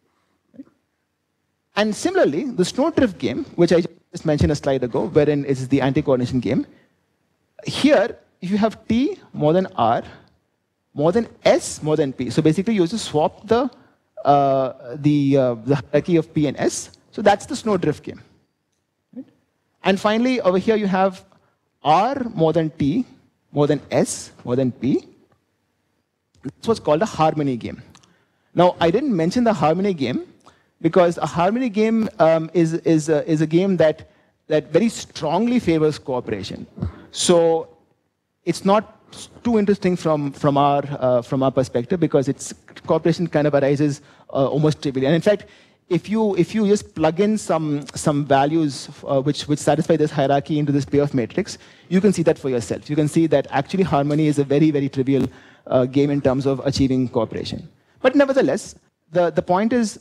And similarly, the snowdrift game, which I just mentioned a slide ago, wherein it's the anti-coordination game, here if you have T more than R, more than S, more than P. So basically, you just swap the hierarchy of P and S. So that's the snowdrift game. Right? And finally, over here, you have R more than T, more than S, more than P. That's what's called a harmony game. Now, I didn't mention the harmony game because a harmony game is a game that very strongly favors cooperation. So it's not too interesting from our perspective because its cooperation kind of arises almost trivially. And in fact, if you just plug in some values which satisfy this hierarchy into this payoff matrix, you can see that for yourself. You can see that actually harmony is a very, very trivial game in terms of achieving cooperation. But nevertheless, the point is,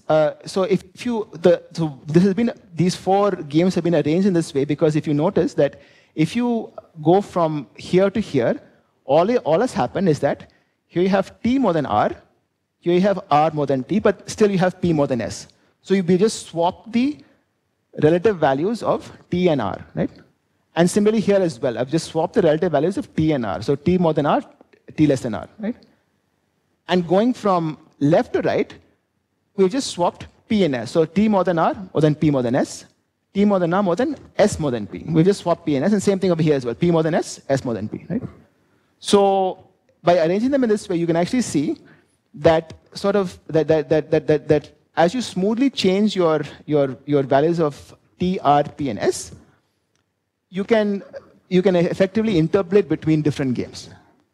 these 4 games have been arranged in this way because if you notice that if you go from here to here, all has happened is that here you have T more than R, here you have R more than T, but still you have P more than S. So you just swap the relative values of T and R, right? And similarly here as well, I've just swapped the relative values of T and R. So T more than R, T less than R, right? And going from left to right, we've just swapped P and S. So T more than R, more than P more than S. T more than R, more than S more than P. We've just swapped P and S, and same thing over here as well. P more than S, S more than P, right? So by arranging them in this way, you can actually see that that as you smoothly change your values of T, R, P, and S, you can effectively interpolate between different games.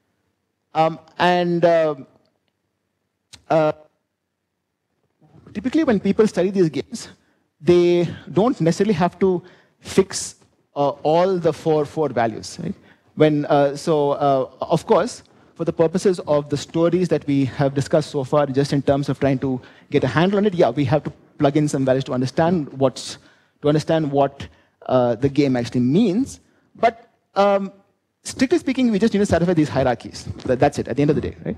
Typically, when people study these games, they don't necessarily have to fix all the four values. Right? Of course, for the purposes of the stories that we have discussed so far, just in terms of trying to get a handle on it, yeah, we have to plug in some values to understand what the game actually means. But strictly speaking, we just need to satisfy these hierarchies. That's it. At the end of the day, right?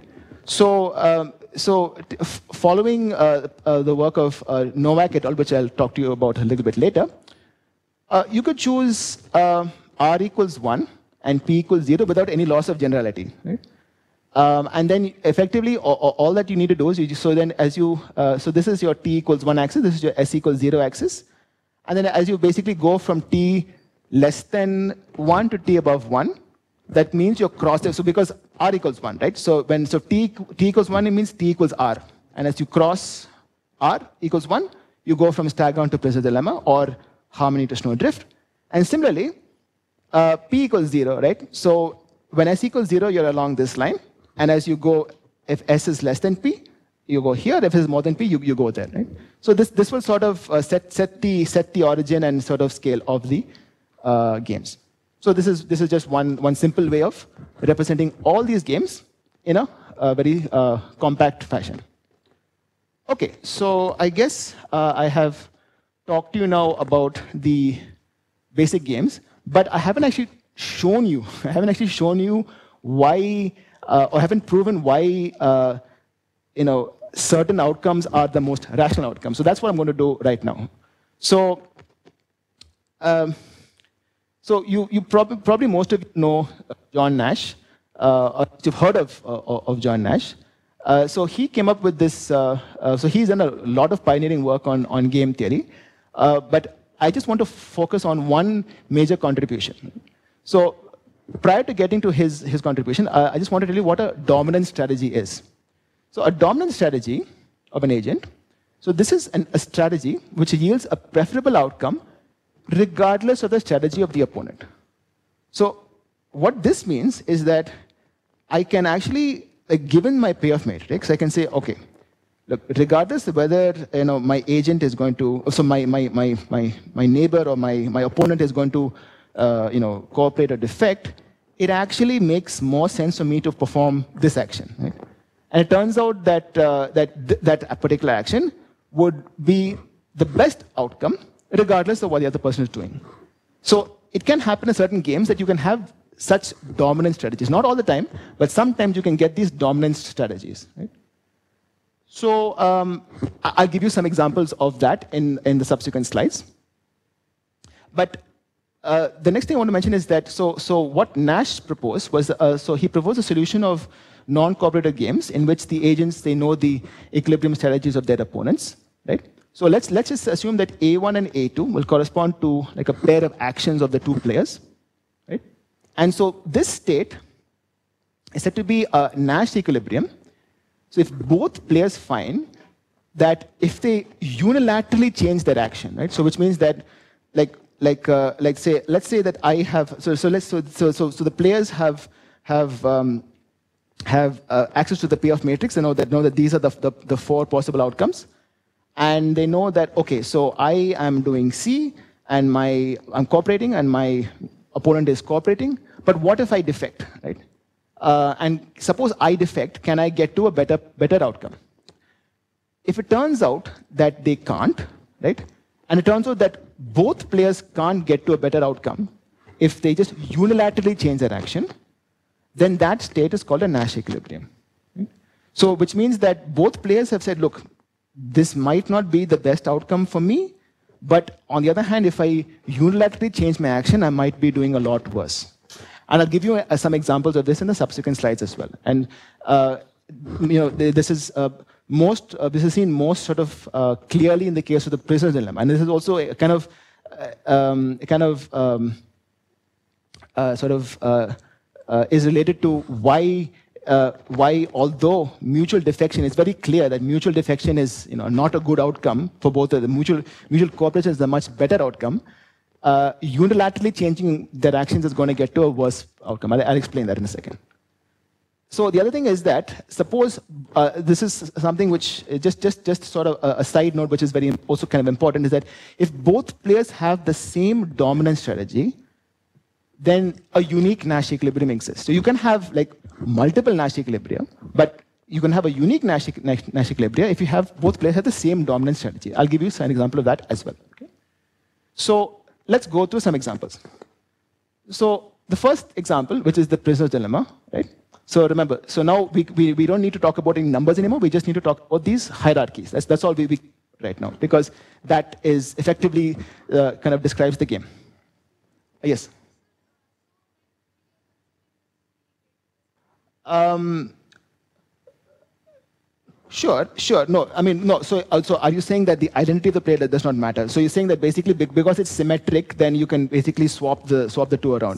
Following the work of Novak et al., which I'll talk to you about a little bit later, you could choose R equals 1 and P equals 0 without any loss of generality. Right? And then effectively, all that you need to do is, so this is your T equals 1 axis, this is your S equals 0 axis. And then as you basically go from T less than 1 to T above 1, that means you're crossed. So because R equals 1, right? So T equals 1, it means T equals R. And as you cross R equals 1, you go from stagground to prisoner's dilemma or harmony to snowdrift. And similarly, P equals 0, right? So when S equals 0, you're along this line. And as you go, if S is less than P, you go here. If S is more than P, you go there, right? So this will sort of set the origin and sort of scale of the games. So this is just one simple way of representing all these games in a very compact fashion. Okay, so I guess I have talked to you now about the basic games, but I haven't actually shown you. Why, or haven't proven why certain outcomes are the most rational outcomes. So that's what I'm going to do right now. So. So you probably most of you know John Nash, or you've heard of John Nash. So he came up with this. So he's done a lot of pioneering work on game theory. But I just want to focus on one major contribution. So prior to getting to his contribution, I just want to tell you what a dominant strategy is. So a dominant strategy of an agent. So this is a strategy which yields a preferable outcome regardless of the strategy of the opponent. So what this means is that I can actually, given my payoff matrix, I can say, okay, look, regardless of whether my agent is going to, so my neighbor or my opponent is going to cooperate or defect, it actually makes more sense for me to perform this action. Right? And it turns out that that particular action would be the best outcome regardless of what the other person is doing. So it can happen in certain games that you can have such dominant strategies. Not all the time, but sometimes you can get these dominant strategies. Right? So I'll give you some examples of that in the subsequent slides. But the next thing I want to mention is that, so what Nash proposed was, so he proposed a solution of non-cooperative games in which the agents, they know the equilibrium strategies of their opponents, right? So let's just assume that A1 and A2 will correspond to like a pair of actions of the two players, right? And so this state is said to be a Nash equilibrium. So if both players find that if they unilaterally change their action, right? So which means that, let's say that I have, so the players have access to the payoff matrix. They know that these are the four possible outcomes, and they know that, okay, so I am doing C, and I'm cooperating, and my opponent is cooperating. But what if I defect, right? And suppose I defect, can I get to a better outcome? If it turns out that they can't, right? And it turns out that both players can't get to a better outcome if they just unilaterally change their action, then that state is called a Nash equilibrium. Right? So which means that both players have said, look, this might not be the best outcome for me, but on the other hand, if I unilaterally change my action, I might be doing a lot worse. And I'll give you some examples of this in the subsequent slides as well. And this is seen most sort of clearly in the case of the prisoner's dilemma. And this is also a is related to why although mutual defection is very clear that mutual defection is not a good outcome for both the mutual cooperation is a much better outcome. Unilaterally changing their actions is going to get to a worse outcome. I'll explain that in a second. So the other thing is that, suppose this is something which just sort of a side note, which is also kind of important, is that if both players have the same dominant strategy, then a unique Nash equilibrium exists. So you can have like multiple Nash equilibria, but you can have a unique Nash equilibria if you have both players have the same dominant strategy. I'll give you an example of that as well. Okay? So let's go through some examples. So the first example, which is the prisoner's dilemma, right? So remember, so now we don't need to talk about any numbers anymore. We just need to talk about these hierarchies. That's all we right now, because that is effectively kind of describes the game. Yes. Sure. No, I mean, no. So also, are you saying that the identity of the player does not matter? So you're saying that basically because it's symmetric, then you can basically swap the two around.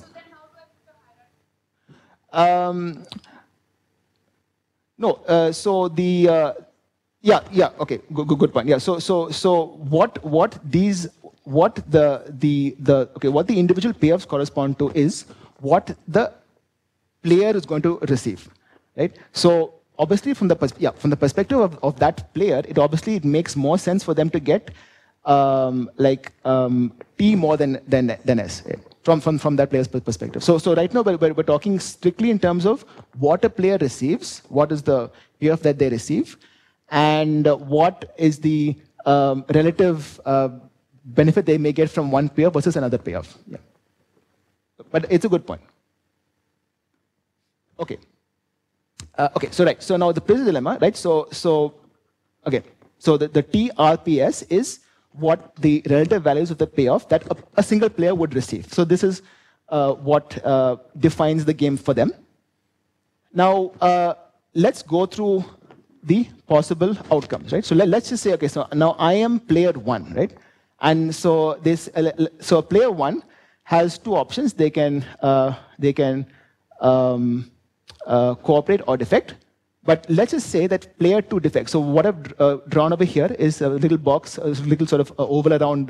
No. So the okay. Good point. Yeah. So what the individual payoffs correspond to is what the player is going to receive, right? So obviously, from the perspective of that player, it makes more sense for them to get T more than S, right? From that player's perspective. So right now we're talking strictly in terms of what a player receives, what is the payoff that they receive, and what is the relative benefit they may get from one payoff versus another payoff. Yeah. But it's a good point. Okay. Okay, so now the prisoner's dilemma, right? So the TRPS is what the relative values of the payoff that a single player would receive. So this is what defines the game for them. Now let's go through the possible outcomes, right? So let's just say, okay, so now I am player one, right? And so player one has two options. They can cooperate or defect. But let's just say that player 2 defects. So what I've drawn over here is a little box, a little sort of oval around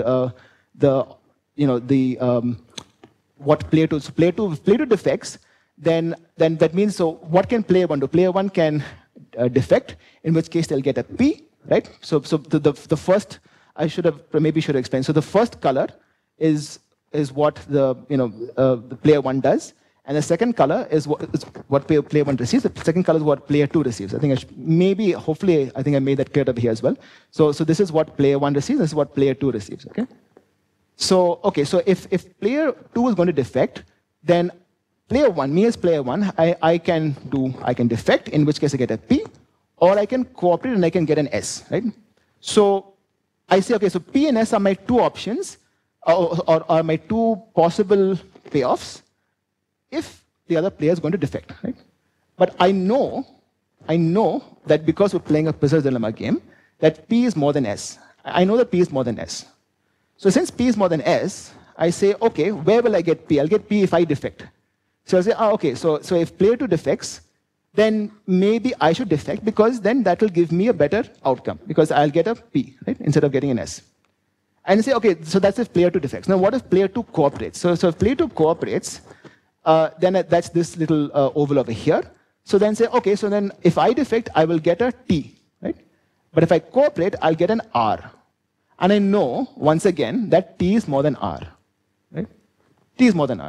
what player 2. So player 2 defects, then that means, so what can player 1 do? Player 1 can defect, in which case they'll get a P, right? So the first, I should have explained. So the first color is what the player 1 does. And the second color is what player 1 receives. The second color is what player 2 receives. I think hopefully, I think I made that clear over here as well. So this is what player 1 receives. This is what player 2 receives. Okay. So if player 2 is going to defect, then player 1, me as player 1, I can defect, in which case I get a P, or I can cooperate and I can get an S. Right. So I say, okay, so P and S are my two options. or my two possible payoffs if the other player is going to defect, right? But I know that because we're playing a prisoner's dilemma game, that P is more than S. I know that P is more than S. So since P is more than S, I say, okay, where will I get P? I'll get P if I defect. So I say, okay, so if player 2 defects, then maybe I should defect, because then that will give me a better outcome, because I'll get a P, right, instead of getting an S. And say, okay, so that's if player 2 defects. Now, what if player 2 cooperates? So if player 2 cooperates, then that's this little oval over here. So then say, okay, so then if I defect, I will get a T, right? But if I cooperate, I'll get an R. And I know, once again, that T is more than R, right? T is more than R.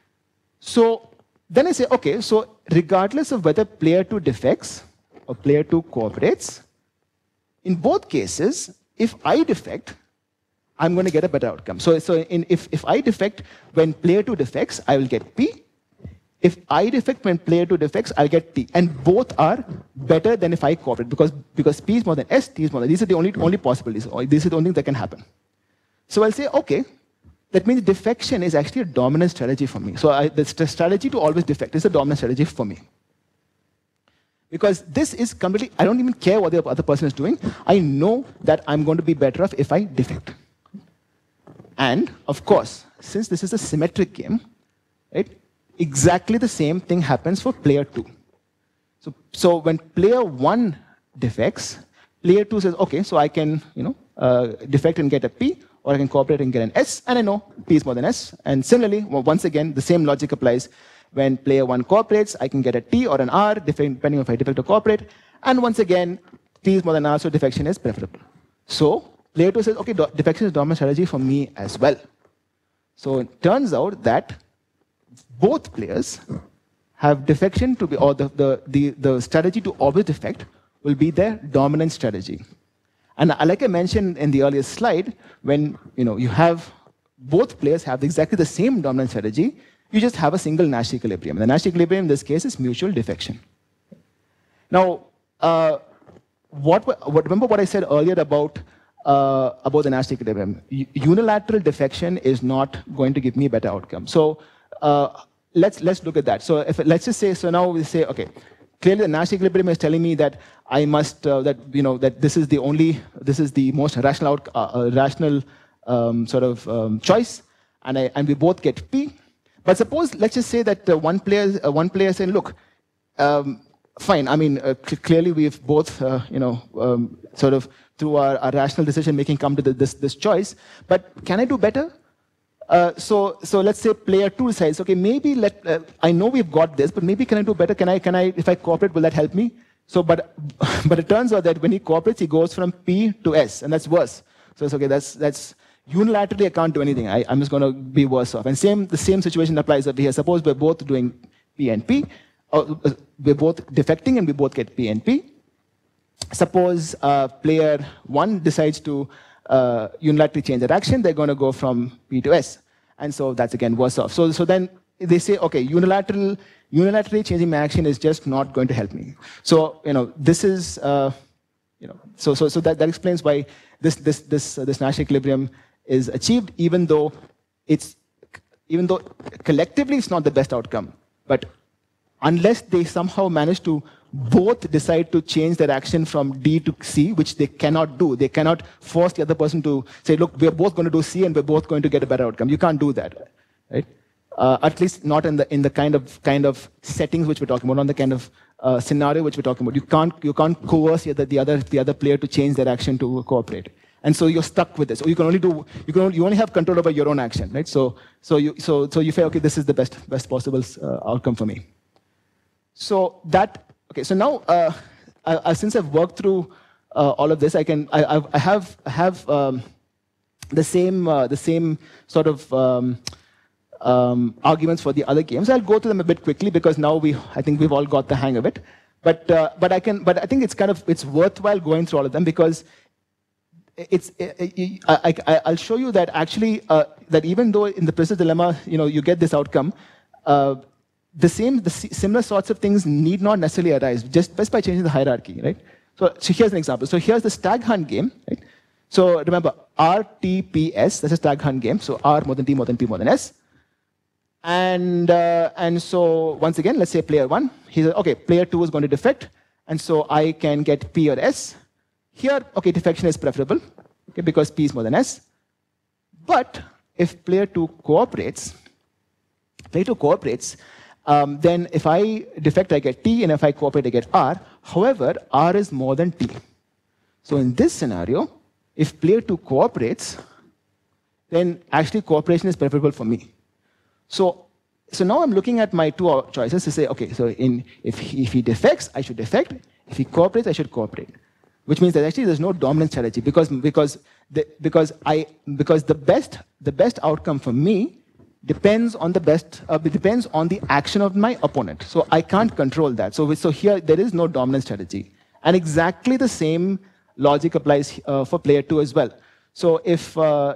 So then I say, okay, so regardless of whether player 2 defects or player 2 cooperates, in both cases, if I defect, I'm going to get a better outcome. So if I defect when player 2 defects, I will get P. If I defect when player 2 defects, I'll get T. And both are better than if I cooperate, because P is more than S, T is more than. These are the only possibilities, or these are the only things that can happen. So I'll say, okay, that means defection is actually a dominant strategy for me. So the strategy to always defect is a dominant strategy for me. Because this is completely, I don't even care what the other person is doing. I know that I'm going to be better off if I defect. And, of course, since this is a symmetric game, right, exactly the same thing happens for player 2. So when player 1 defects, player 2 says, okay, so I can defect and get a P, or I can cooperate and get an S, and I know P is more than S. And similarly, once again, the same logic applies. When player 1 cooperates, I can get a T or an R, depending if I defect or cooperate. And once again, T is more than R, so defection is preferable. So player 2 says, okay, defection is dominant strategy for me as well. So it turns out that both players have defection to be, or the strategy to always defect will be their dominant strategy. And like I mentioned in the earlier slide, when you have both players have exactly the same dominant strategy, you just have a single Nash equilibrium. And the Nash equilibrium in this case is mutual defection. Now, remember what I said earlier about the Nash equilibrium? Unilateral defection is not going to give me a better outcome. So let's look at that. So let's just say, so now we say, okay, clearly the Nash equilibrium is telling me that I must that this is the most rational choice, and we both get P. But suppose, let's just say that one player saying, look, fine. I mean, clearly we've both sort of through our rational decision making come to this choice. But can I do better? So let's say player 2 decides, okay, maybe I know we've got this, but maybe can I do better? Can I if I cooperate, will that help me? So, but it turns out that when he cooperates, he goes from P to S, and that's worse. So it's okay. That's unilaterally I can't do anything. I'm just going to be worse off. And the same situation applies over here. Suppose we're both doing P and P, or we're both defecting and we both get P and P. Suppose player 1 decides to unilaterally change their action, they're going to go from P to S. And so that's again worse off. So then they say, okay, unilaterally changing my action is just not going to help me. So, this is, so that explains why this Nash equilibrium is achieved, even though collectively it's not the best outcome. But unless they somehow manage to both decide to change their action from D to C, which they cannot do. They cannot force the other person to say, look, we're both going to do C and we're both going to get a better outcome. You can't do that, right? At least not in the kind of settings which we're talking about, not the kind of scenario which we're talking about. You can't coerce the other player to change their action to cooperate. And so you're stuck with this. Or you only have control over your own action, right? So you say, okay, this is the best possible outcome for me. So okay, so now since I've worked through all of this, I have the same sort of arguments for the other games. I'll go through them a bit quickly because now I think we've all got the hang of it. But I think it's worthwhile going through all of them because I'll show you that actually that even though in the prisoner's dilemma you get this outcome. The similar sorts of things need not necessarily arise just by changing the hierarchy, right? So here's an example. So here's the stag hunt game, right? So remember, RTPS, that's a stag hunt game. So R more than T more than P more than S. And so once again, let's say player 1, he says, okay, player 2 is going to defect. And so I can get P or S. Here, okay, defection is preferable, okay, because P is more than S. But if player 2 cooperates, then if I defect, I get T, and if I cooperate, I get R. However, R is more than T. So in this scenario, if player 2 cooperates, then actually cooperation is preferable for me. So now I'm looking at my two choices to say, okay, so if he defects, I should defect. If he cooperates, I should cooperate. Which means that actually there's no dominant strategy because the best outcome for me depends on the action of my opponent. So I can't control that. So here there is no dominant strategy, and exactly the same logic applies for player 2 as well. So if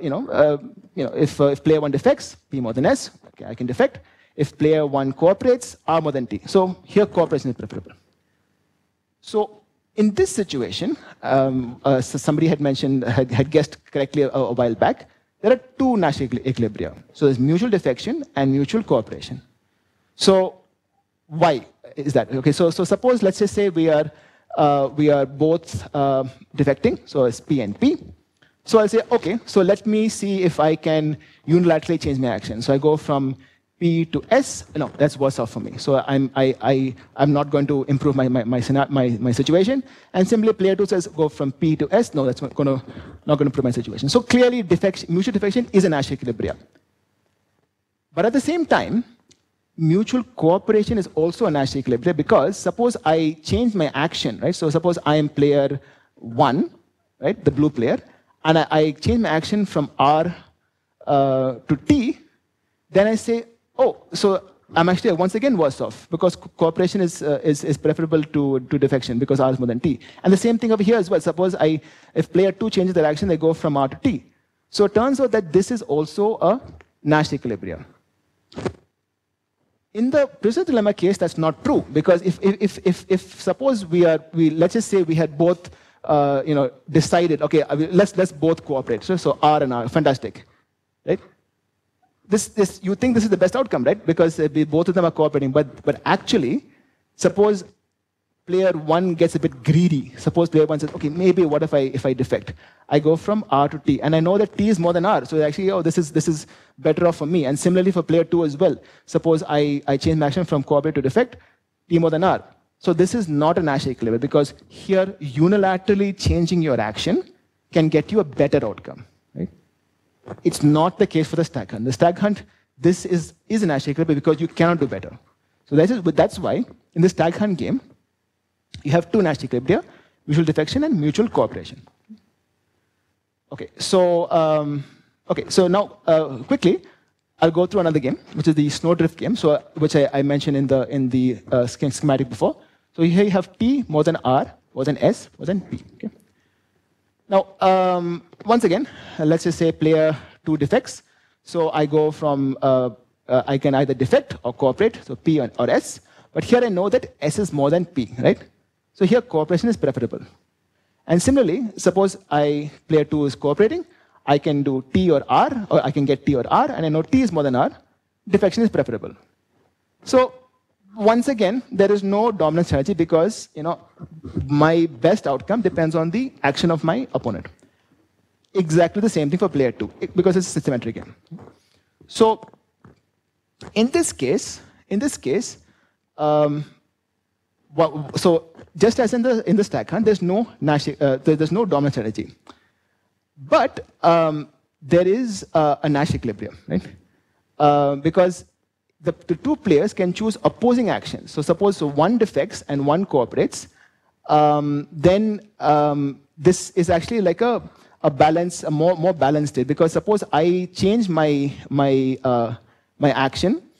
player 1 defects, P more than S, okay, I can defect. If player 1 cooperates, R more than T. So here cooperation is preferable. So in this situation, so somebody had mentioned, had guessed correctly a while back, there are two Nash equilibria. So there's mutual defection and mutual cooperation. So why is that? Okay, so suppose, let's just say we are both defecting, so it's P and P. So I'll say, okay, so let me see if I can unilaterally change my action. So I go from P to S. No, that's worse off for me. So I'm not going to improve my situation. And simply player 2 says go from P to S. No, that's not going to improve my situation. So clearly, mutual defection is a Nash equilibria. But at the same time, mutual cooperation is also a Nash equilibria because suppose I change my action, right? So suppose I am player 1, right, the blue player, and I change my action from R to T, then I say, oh, so I'm actually once again worse off because cooperation is preferable to defection because R is more than T. And the same thing over here as well. Suppose if player 2 changes their action, they go from R to T. So it turns out that this is also a Nash equilibrium. In the prisoner dilemma case, that's not true because if suppose let's just say we had both decided, okay, let's both cooperate. So R and R, fantastic, right? You think this is the best outcome, right? Because both of them are cooperating, but actually, suppose player 1 gets a bit greedy. Suppose player 1 says, okay, maybe what if I defect? I go from R to T, and I know that T is more than R. So actually, oh, this is better off for me. And similarly for player 2 as well. Suppose I change my action from cooperate to defect, T more than R. So this is not a Nash equilibrium because here unilaterally changing your action can get you a better outcome, right? It's not the case for the stag hunt. The stag hunt, this is a Nash equilibrium because you cannot do better. So that's why in the stag hunt game, you have two Nash equilibria, mutual defection and mutual cooperation. Okay, so now quickly, I'll go through another game, which is the snowdrift game, which I mentioned in the schematic before. So here you have T more than R, more than S, more than P. Okay. Now, once again, let's just say player 2 defects. So I go from, I can either defect or cooperate, so P or S. But here I know that S is more than P, right? So here cooperation is preferable. And similarly, suppose player 2 is cooperating, I can do T or R, or I can get T or R, and I know T is more than R, defection is preferable. So once again, there is no dominant strategy because my best outcome depends on the action of my opponent. Exactly the same thing for player 2, because it's a symmetric game. So in this case, so just as in the stag hunt, there's no dominant strategy. But there is a Nash equilibrium, right? Because the two players can choose opposing actions. So suppose one defects and one cooperates, then this is actually like a balance, a more balanced state. Because suppose I change my action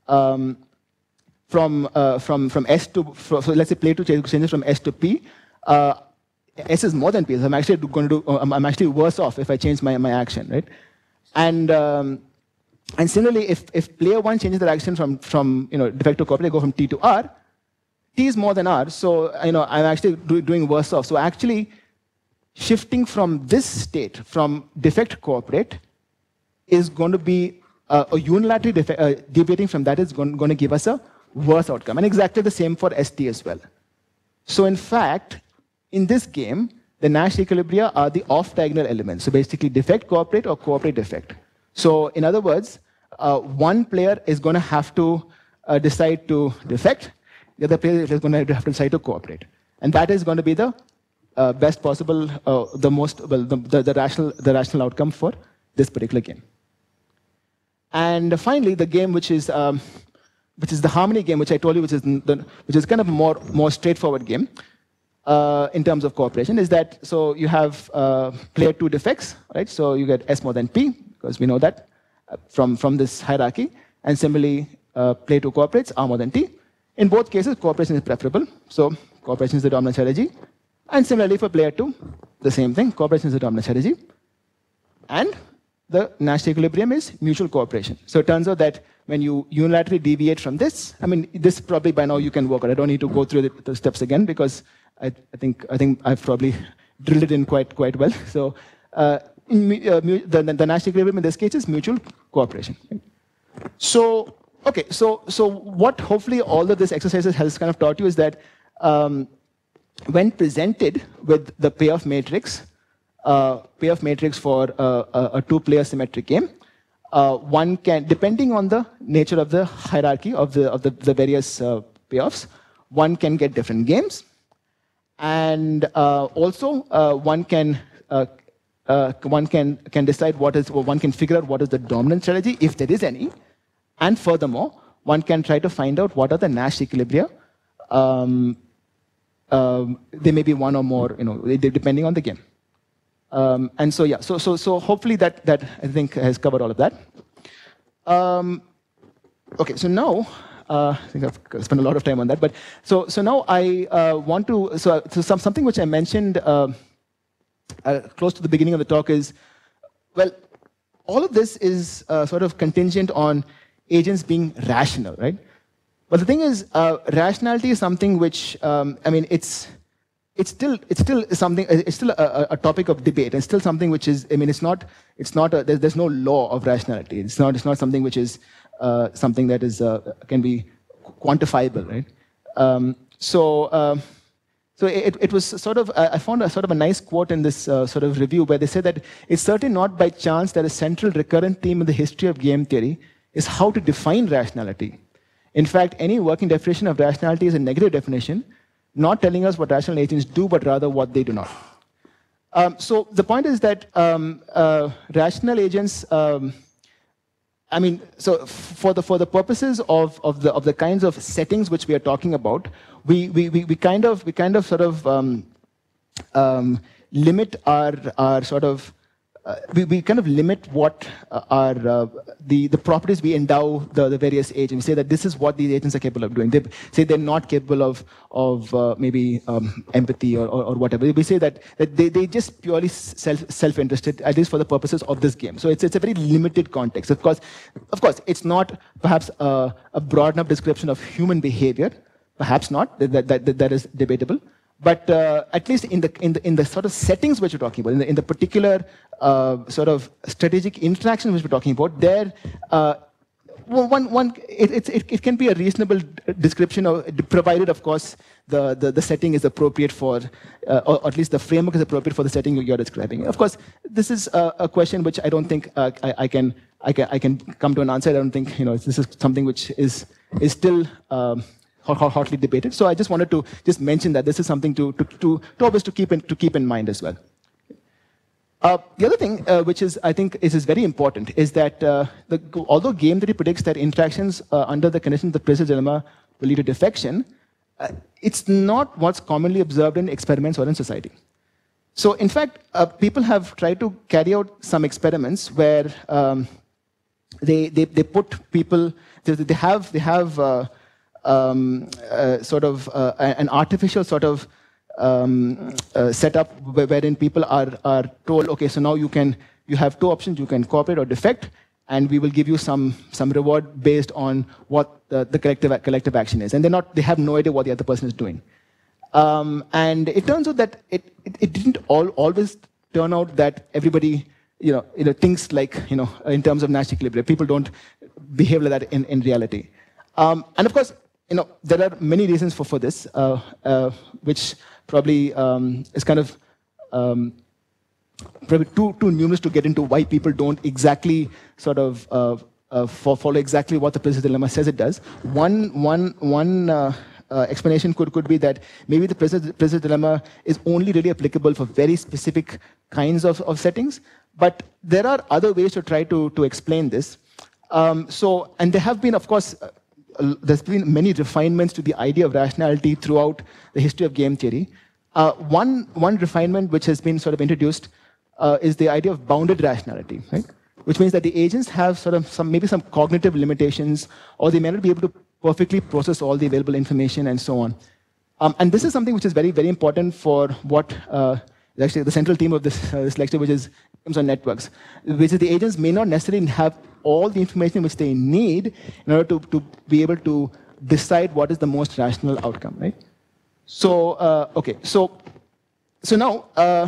from S to, so let's say player 2 changes from S to P. S is more than P, so I'm actually going to do. I'm actually worse off if I change my action, right? And similarly, if player 1 changes their action from defect to cooperate, go from T to R, T is more than R, so I'm actually doing worse off. So actually, shifting from this state, from defect cooperate, is going to be a unilaterally deviating from that is going to give us a worse outcome. And exactly the same for ST as well. So in fact, in this game, the Nash equilibria are the off-diagonal elements. So basically, defect cooperate or cooperate defect. So in other words, one player is going to have to decide to defect. The other player is going to have to decide to cooperate. And that is going to be the best possible, the rational outcome for this particular game. And finally, the game which is the harmony game, which I told you, which is kind of a more straightforward game in terms of cooperation, is that so you have player 2 defects, right? So you get S more than P, because we know that from this hierarchy. And similarly, player 2 cooperates, R more than T. In both cases, cooperation is preferable. So cooperation is the dominant strategy. And similarly, for player 2, the same thing. Cooperation is the dominant strategy. And the Nash equilibrium is mutual cooperation. So it turns out that when you unilaterally deviate from this, I mean, this probably by now you can work out. I don't need to go through the steps again because I think I've probably drilled it in quite well. So the Nash equilibrium in this case is mutual cooperation. So okay, so what hopefully all of this exercises has kind of taught you is that when presented with the payoff matrix for a two-player symmetric game, one can, depending on the nature of the hierarchy of the various payoffs, one can get different games, and also one can decide what is, or one can figure out what is the dominant strategy if there is any, and furthermore, one can try to find out what are the Nash equilibria. There may be one or more, depending on the game. And so yeah, so hopefully that I think has covered all of that. Okay, so now I think I've spent a lot of time on that, but so now I want to something which I mentioned close to the beginning of the talk is, well, all of this is sort of contingent on agents being rational, right? But the thing is, rationality is something which I mean it's still something. It's still a topic of debate. It's still something which is. I mean, there's no law of rationality. It's not something which is something that is can be quantifiable, right? So it was sort of. I found a sort of a nice quote in this sort of review where they said that it's certainly not by chance that a central recurrent theme in the history of game theory is how to define rationality. In fact, any working definition of rationality is a negative definition, not telling us what rational agents do, but rather what they do not. So the point is that rational agents, I mean, so for the purposes of the kinds of settings which we are talking about, we kind of sort of limit our sort of we kind of limit what are the properties we endow the various agents. We say that this is what these agents are capable of doing. They say they're not capable of maybe empathy or whatever. We say that they just purely self-interested, at least for the purposes of this game. So it's a very limited context. Of course, it's not perhaps a broad enough description of human behavior. Perhaps not. That is debatable. But at least in the sort of settings which we're talking about, in the particular sort of strategic interaction which we're talking about, there it can be a reasonable description, provided, of course, the setting is appropriate for, or at least the framework is appropriate for the setting you're describing. Of course, this is a question which I don't think I can come to an answer. I don't think this is something which is still hotly debated. So I just wanted to just mention that this is something to always keep in mind as well. The other thing which is I think is very important is that although game theory predicts that interactions under the conditions of the privilege dilemma will lead to defection, it's not what's commonly observed in experiments or in society. So in fact, people have tried to carry out some experiments where they put people, they have sort of an artificial sort of setup wherein people are told, okay, so now you have two options: you can cooperate or defect, and we will give you some reward based on what the collective action is. And they have no idea what the other person is doing. And it turns out that it didn't always turn out that everybody thinks like, in terms of Nash equilibrium. People don't behave like that in reality. And of course, there are many reasons for this, which probably is kind of probably too numerous to get into why people don't exactly sort of follow exactly what the Prisoner's Dilemma says it does. One explanation could be that maybe the Prisoner's Dilemma is only really applicable for very specific kinds of settings, but there are other ways to try to explain this. And there have been, of course, there's been many refinements to the idea of rationality throughout the history of game theory. One refinement which has been sort of introduced is the idea of bounded rationality, right? Which means that the agents have sort of maybe some cognitive limitations, or they may not be able to perfectly process all the available information and so on. And this is something which is very, very important for what is actually the central theme of this lecture, which is terms on networks, which is the agents may not necessarily have all the information which they need in order to be able to decide what is the most rational outcome, right? So, okay, so now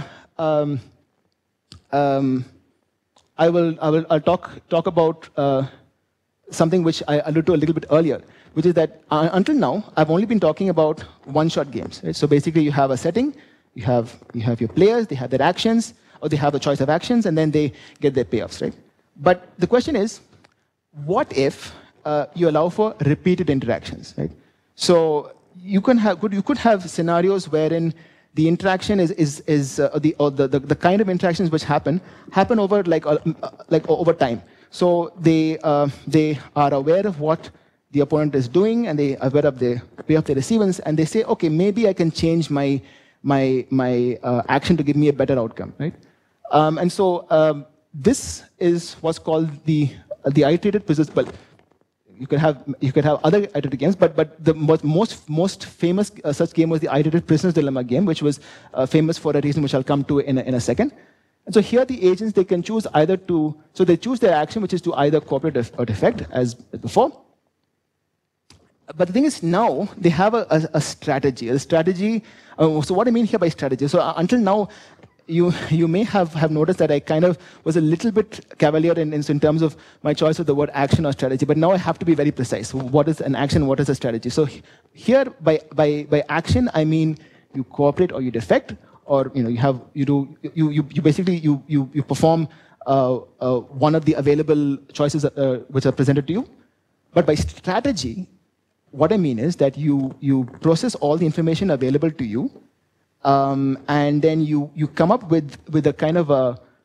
I'll talk about something which I alluded to a little bit earlier, which is that until now I've only been talking about one-shot games, right? So basically, you have a setting, you have your players, they have their actions, or they have a choice of actions, and then they get their payoffs, right? But the question is, what if you allow for repeated interactions, right? So you could have scenarios wherein the interaction is the kind of interactions which happen over like over time. So they are aware of what the opponent is doing, and they are aware of the way of their receivance, and they say, okay, maybe I can change my action to give me a better outcome, right? And so this is what's called the iterated prisoners. Well, you could have other iterated games, but the most famous such game was the iterated Prisoner's Dilemma game, which was famous for a reason which I'll come to in a second. And so here the agents, they can choose either to, so they choose their action, which is to either cooperate or defect, as before. But the thing is, now they have a strategy. So what I mean here by strategy, so until now, you may have noticed that I kind of was a little bit cavalier in terms of my choice of the word action or strategy, but now I have to be very precise. What is an action? What is a strategy? So here, by action, I mean you cooperate or you defect, or you basically perform one of the available choices which are presented to you. But by strategy, what I mean is that you process all the information available to you. And then you come up with a kind of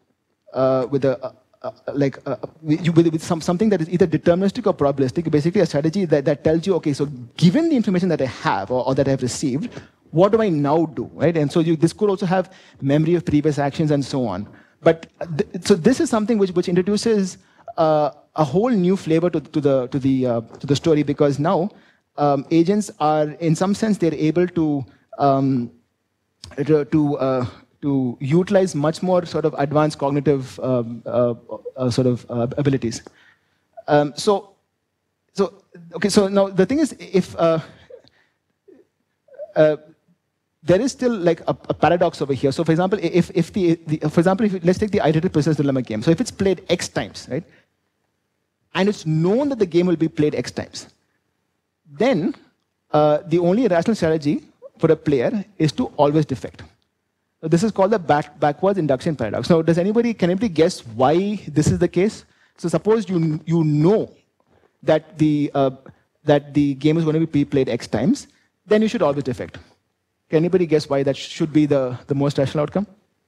something that is either deterministic or probabilistic, basically a strategy that tells you, okay, so given the information that I have or that I have received, what do I now do, right? And so this could also have memory of previous actions and so on. But so this is something which introduces a whole new flavor to the story, because now agents are, in some sense, they're able to utilize much more sort of advanced cognitive abilities. So now the thing is, if there is still like a paradox over here. So for example, if let's take the iterated Prisoner's Dilemma game. So if it's played X times, right, and it's known that the game will be played X times, then the only rational strategy for a player is to always defect. So this is called the backwards induction paradox. Now, can anybody guess why this is the case? So suppose you know that the game is going to be played X times, then you should always defect. Can anybody guess why that should be the most rational outcome?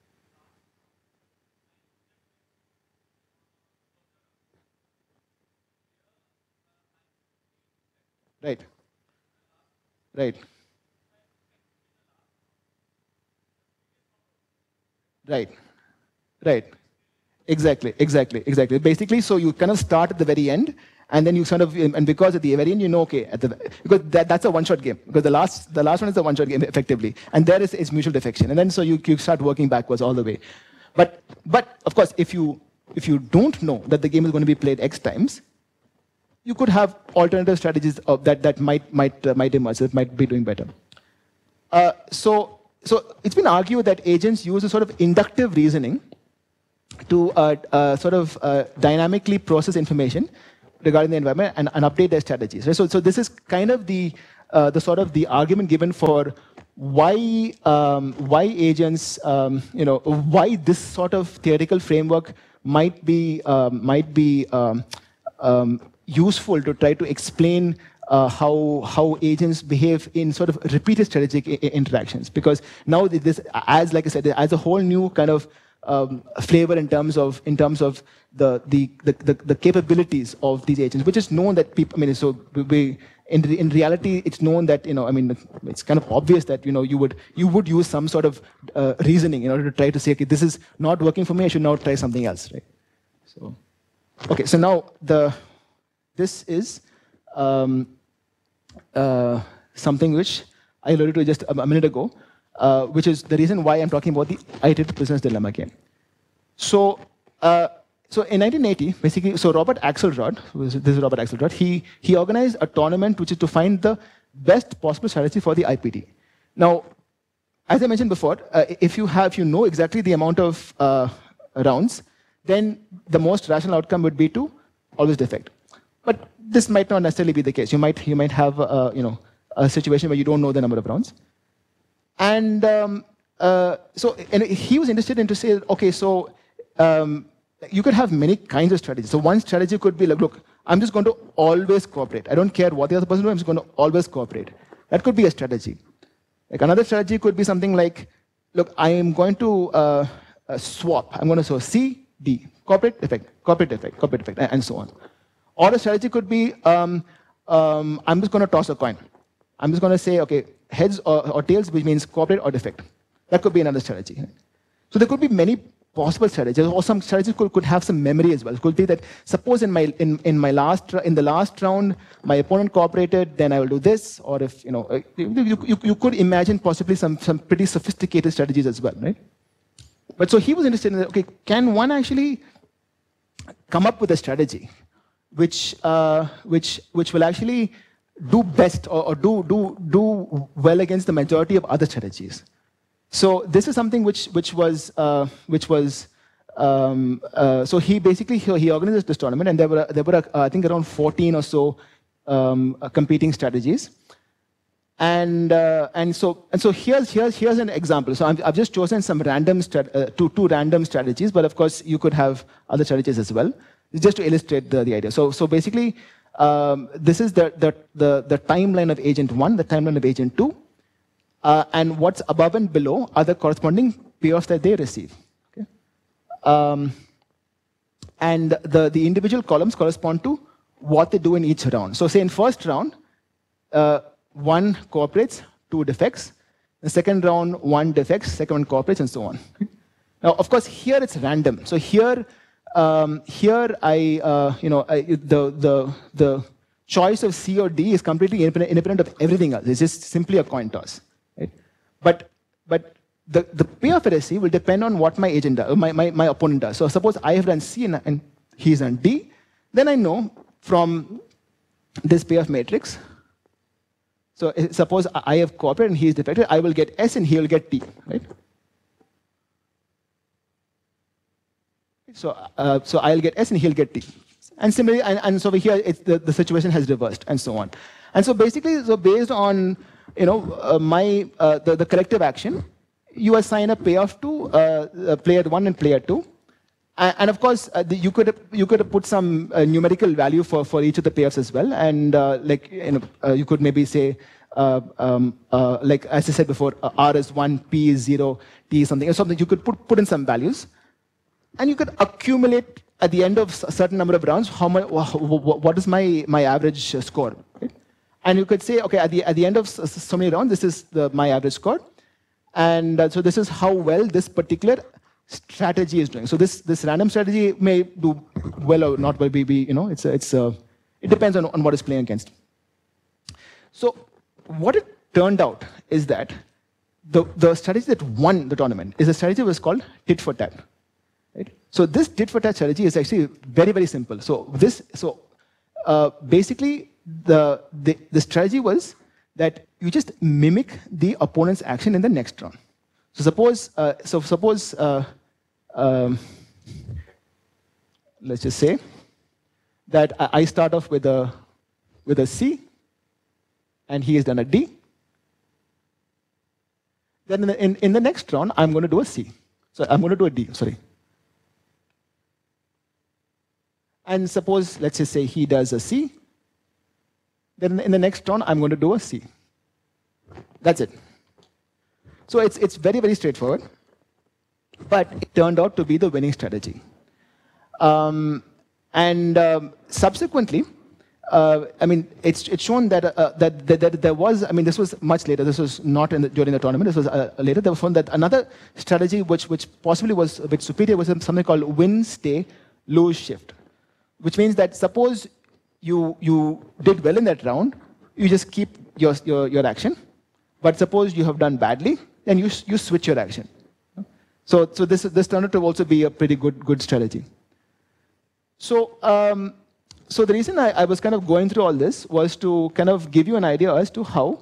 Right. Right. Right. Right. Exactly. Basically, so you kind of start at the very end, and then you sort of, and because at the very end, you know, okay, because that's a one-shot game, because the last one is a one-shot game effectively, and there is mutual defection, and then so you start working backwards all the way. But of course, if you don't know that the game is going to be played X times, you could have alternative strategies that might emerge, that might be doing better. So it's been argued that agents use a sort of inductive reasoning to dynamically process information regarding the environment and update their strategies. Right? So this is kind of the argument given for why agents, why this sort of theoretical framework might be useful to try to explain how agents behave in sort of repeated strategic interactions. Because now this, as like I said, adds a whole new kind of flavor in terms of the capabilities of these agents, which is known that people. I mean, so in reality, it's known that it's kind of obvious that you would use some sort of reasoning in order to try to say, okay, this is not working for me. I should now try something else, right? So, okay, so now this is something which I alluded to just a minute ago, which is the reason why I'm talking about the iterative prisoner's dilemma again. So in 1980, basically, so Robert Axelrod, this is Robert Axelrod, he organized a tournament which is to find the best possible strategy for the IPD. Now, as I mentioned before, if you know exactly the amount of rounds, then the most rational outcome would be to always defect. But this might not necessarily be the case. You might have a situation where you don't know the number of rounds. And so he was interested in to say, okay, so you could have many kinds of strategies. So one strategy could be like, look, I'm just going to always cooperate. I don't care what the other person does, I'm just going to always cooperate. That could be a strategy. Like another strategy could be something like, look, I am going to swap. I'm going to so C, D, cooperate, effect, and so on. Or a strategy could be, I'm just going to toss a coin. I'm just going to say, okay, heads or tails, which means cooperate or defect. That could be another strategy. So there could be many possible strategies, or some strategies could have some memory as well. It could be that suppose in the last round my opponent cooperated, then I will do this. Or if you could imagine possibly some pretty sophisticated strategies as well, right? But so he was interested in that, okay, can one actually come up with a strategy which will actually do best or do well against the majority of other strategies? So this is something which was so he organized this tournament, and there were I think around 14 or so competing strategies, and so here's an example. So I've just chosen some random two random strategies, but of course you could have other strategies as well, just to illustrate the idea. So basically this is the timeline of agent 1, the timeline of agent 2. And what's above and below are the corresponding payoffs that they receive. Okay? And the individual columns correspond to what they do in each round. So say in first round, 1 cooperates, 2 defects. The second round, 1 defects, second one cooperates, and so on. Okay? Now, of course, here it's random. So here the choice of C or D is completely independent of everything else. It's just simply a coin toss. Right? But the payoff I receive will depend on what my agent does, my opponent does. So suppose I have run C and he's run D, then I know from this payoff matrix. So suppose I have cooperated and he is defected, I will get S and he will get T, right? So I'll get S and he'll get T. And similarly, and so here the situation has reversed, and so on. And so basically, based on the collective action, you assign a payoff to player 1 and player 2. And of course, you could put some numerical value for each of the payoffs as well. And you could maybe say, like as I said before, R is 1, P is 0, T is something. Or something. You could put in some values, and you could accumulate at the end of a certain number of rounds what is my average score. Right? And you could say, okay, at the end of so many rounds, this is my average score, and so this is how well this particular strategy is doing. So this random strategy may do well or not well. It depends on what it's playing against. So what it turned out is that the strategy that won the tournament is a strategy that was called tit for tat. Right? So this tit for tat strategy is actually very, very simple. So basically the strategy was that you just mimic the opponent's action in the next round. So suppose, let's just say that I start off with a C, and he has done a D. Then in the next round, I'm going to do a C. So I'm going to do a D, sorry. And suppose, let's just say he does a C. Then in the next round, I'm going to do a C. That's it. So it's very, very straightforward. But it turned out to be the winning strategy. Subsequently, I mean, it's shown that, that there was, I mean, this was much later. This was not during the tournament. This was later. They found that another strategy which possibly was a bit superior was something called win, stay, lose, shift. Which means that suppose you did well in that round, you just keep your action. But suppose you have done badly, then you switch your action. So this turned out to also be a pretty good strategy. So the reason I was kind of going through all this was to kind of give you an idea as to how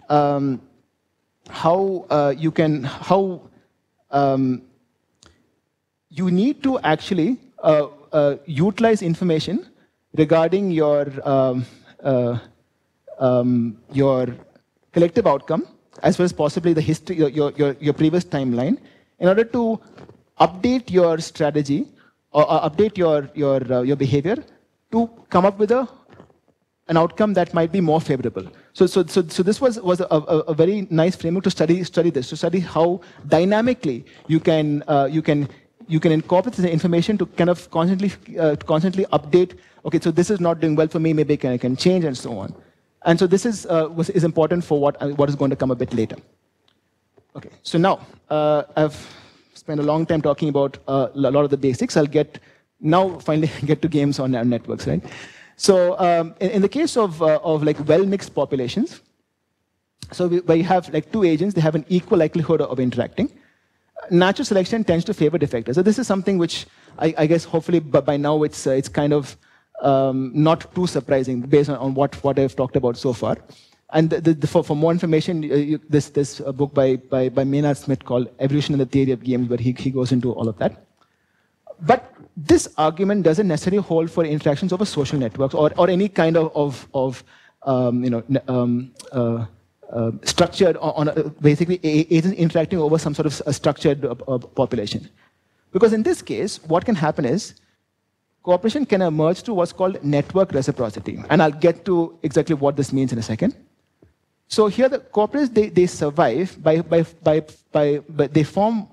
you need to actually utilize information regarding your collective outcome, as well as possibly the history, your previous timeline, in order to update your strategy or update your behavior to come up with an outcome that might be more favorable. So this was a very nice framework to study this, to study how dynamically you can incorporate this information to kind of constantly update. Okay, so this is not doing well for me. Maybe I can change and so on. And so this is important for what is going to come a bit later. Okay, so now I've spent a long time talking about a lot of the basics. I'll finally get to games on networks, right? So in the case of like well-mixed populations, so we have like two agents. They have an equal likelihood of interacting. Natural selection tends to favor defectors. So this is something which I guess hopefully by now it's kind of not too surprising based on what I've talked about so far. And for more information, this book by Maynard Smith called Evolution and the Theory of Games, where he goes into all of that. But this argument doesn't necessarily hold for interactions over social networks or any kind of structured on basically agents interacting over some sort of a structured population. Because in this case, what can happen is cooperation can emerge to what's called network reciprocity. And I'll get to exactly what this means in a second. So here the cooperators, they survive by they form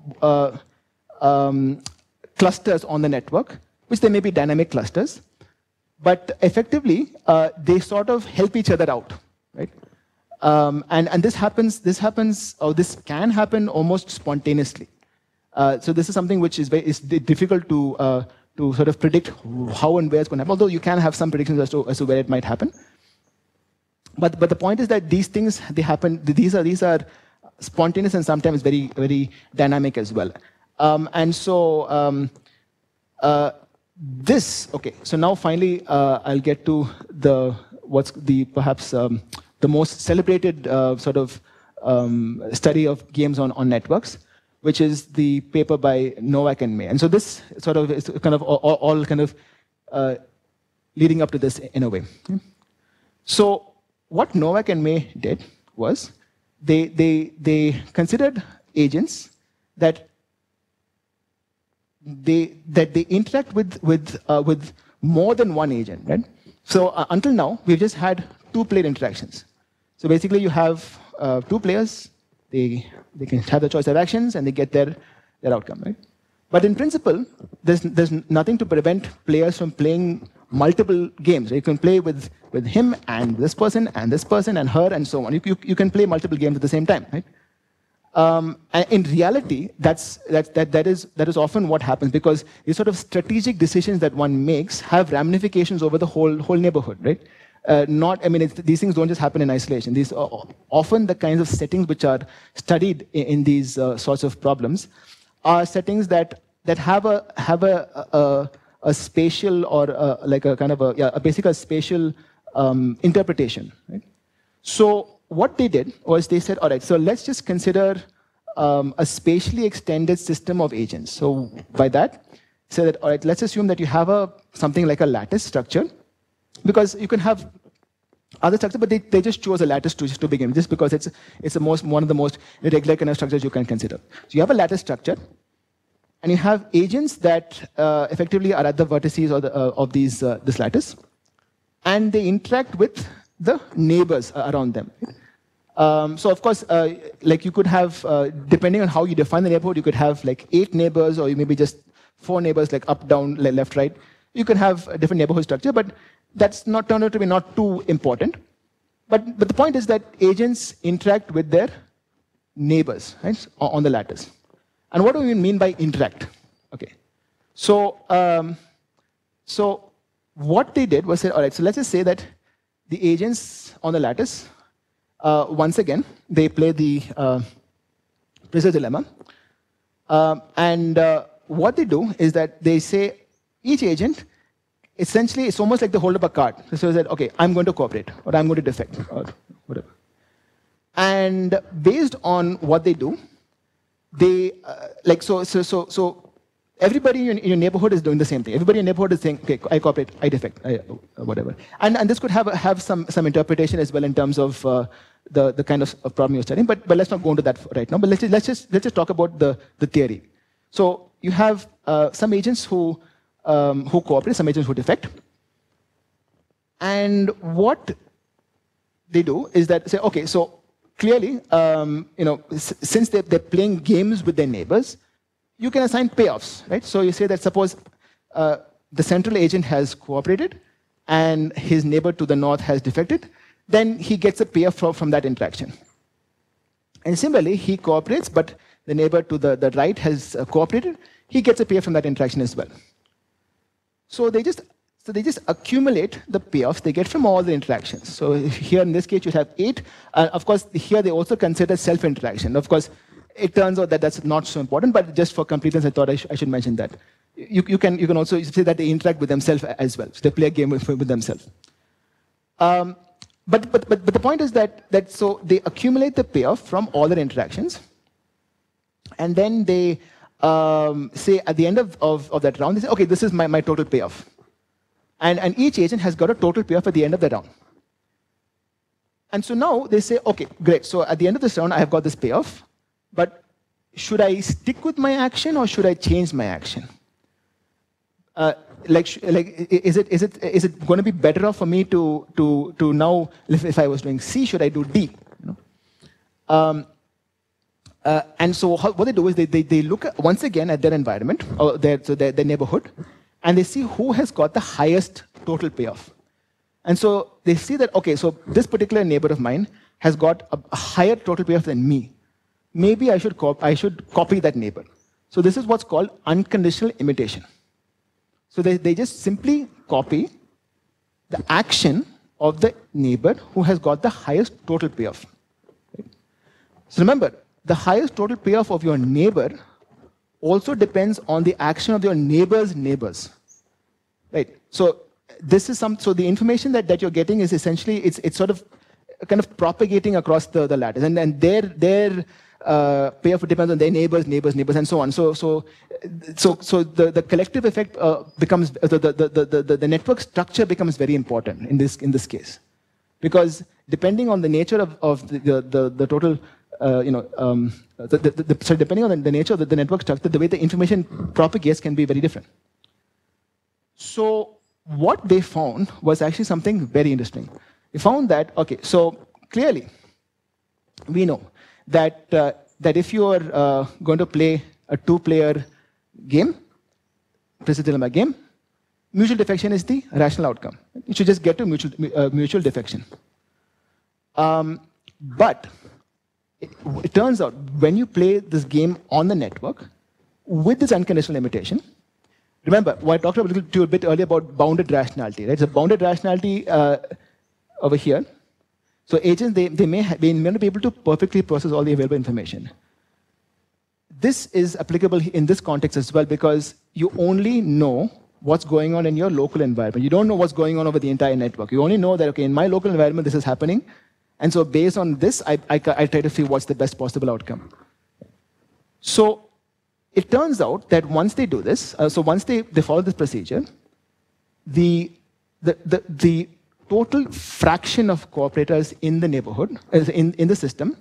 clusters on the network, which they may be dynamic clusters, but effectively they sort of help each other out, right? And this can happen almost spontaneously. So this is something which is difficult to sort of predict how and where it's going to happen. Although you can have some predictions as to where it might happen. But the point is that these things, they happen. These are spontaneous and sometimes very, very dynamic as well. Okay. So now finally, I'll get to perhaps the most celebrated sort of study of games on networks, which is the paper by Novak and May. And so this sort of is kind of all kind of leading up to this in a way. So what Novak and May did was they considered agents that they interact with more than one agent, right? So until now, we've just had two-player interactions. So basically, you have two players. They can have the choice of actions, and they get their outcome, right? But in principle, there's nothing to prevent players from playing multiple games. You can play with him and this person and her and so on. You can play multiple games at the same time, right? And in reality, that is often what happens, because these sort of strategic decisions that one makes have ramifications over the whole neighborhood, right? These things don't just happen in isolation. These are often the kinds of settings which are studied in these sorts of problems are settings that have a spatial or like a kind of a spatial interpretation, right? So what they did was they said, all right, so let's just consider a spatially extended system of agents. So by that, say that, all right, let's assume that you have something like a lattice structure, because you can have other structures, but they just chose a lattice to begin with, just because it's one of the most irregular kind of structures you can consider. So you have a lattice structure, and you have agents that effectively are at the vertices of this lattice, and they interact with the neighbors around them. So of course, like you could have, depending on how you define the neighborhood, you could have like 8 neighbors, or maybe just 4 neighbors, like up, down, left, right. You can have a different neighborhood structure, but that's not turned out to be not too important. But the point is that agents interact with their neighbors, right, on the lattice. And what do we mean by interact? Okay. So what they did was say, all right, so let's just say that the agents on the lattice, once again, they play the prisoner's dilemma. And what they do is that they say each agent, essentially, it's almost like they hold up a card. So that, okay, I'm going to cooperate, or I'm going to defect, or whatever. And based on what they do, they, so everybody in your neighborhood is doing the same thing. Everybody in your neighborhood is saying, okay, I cooperate, I defect, whatever. And this could have some interpretation as well in terms of the kind of problem you're studying. But let's not go into that right now. But let's just talk about the theory. So you have some agents who cooperate, some agents who defect. And what they do is that say, okay, so clearly, since they're playing games with their neighbors, you can assign payoffs, right? So you say that suppose the central agent has cooperated and his neighbor to the north has defected, then he gets a payoff from that interaction. And similarly, he cooperates, but the neighbor to the right has cooperated, he gets a payoff from that interaction as well. So they just accumulate the payoffs they get from all the interactions. So here in this case, you have 8. Of course, here they also consider self-interaction. Of course, it turns out that that's not so important, but just for completeness, I thought I should mention that. You can also say that they interact with themselves as well. So they play a game with themselves. But the point is that so they accumulate the payoff from all their interactions, and then they say at the end of that round, they say, okay, this is my total payoff. And each agent has got a total payoff at the end of the round. And so now they say, okay, great. So at the end of this round, I have got this payoff. But should I stick with my action or should I change my action? Is it going to be better off for me to now, if I was doing C, should I do D? And so what they do is they look once again at their environment, or their neighborhood, and they see who has got the highest total payoff. And so they see that, okay, so this particular neighbor of mine has got a higher total payoff than me. Maybe I should copy that neighbor. So this is what's called unconditional imitation. So they just simply copy the action of the neighbor who has got the highest total payoff. Right? So remember, the highest total payoff of your neighbor also depends on the action of your neighbor's neighbors. Right? So this is so the information that you're getting is essentially, it's sort of kind of propagating across the lattice. And their payoff depends on their neighbors, and so on. So the collective effect becomes the network structure becomes very important in this case, because depending on the nature of the total, depending on the nature of the network structure, the way the information propagates can be very different. So what they found was actually something very interesting. They found that, okay, so clearly we know that if you are going to play a 2-player game, prisoner's dilemma game, mutual defection is the rational outcome. You should just get to mutual defection. But it turns out when you play this game on the network with this unconditional limitation, remember what I talked to you a bit earlier about bounded rationality, right? So bounded rationality over here. So agents, they may not be able to perfectly process all the available information. This is applicable in this context as well, because you only know what's going on in your local environment. You don't know what's going on over the entire network. You only know that, okay, in my local environment, this is happening, And so based on this, I try to see what's the best possible outcome. So it turns out that once they do this, so once they follow this procedure, the total fraction of cooperators in the neighborhood, in the system,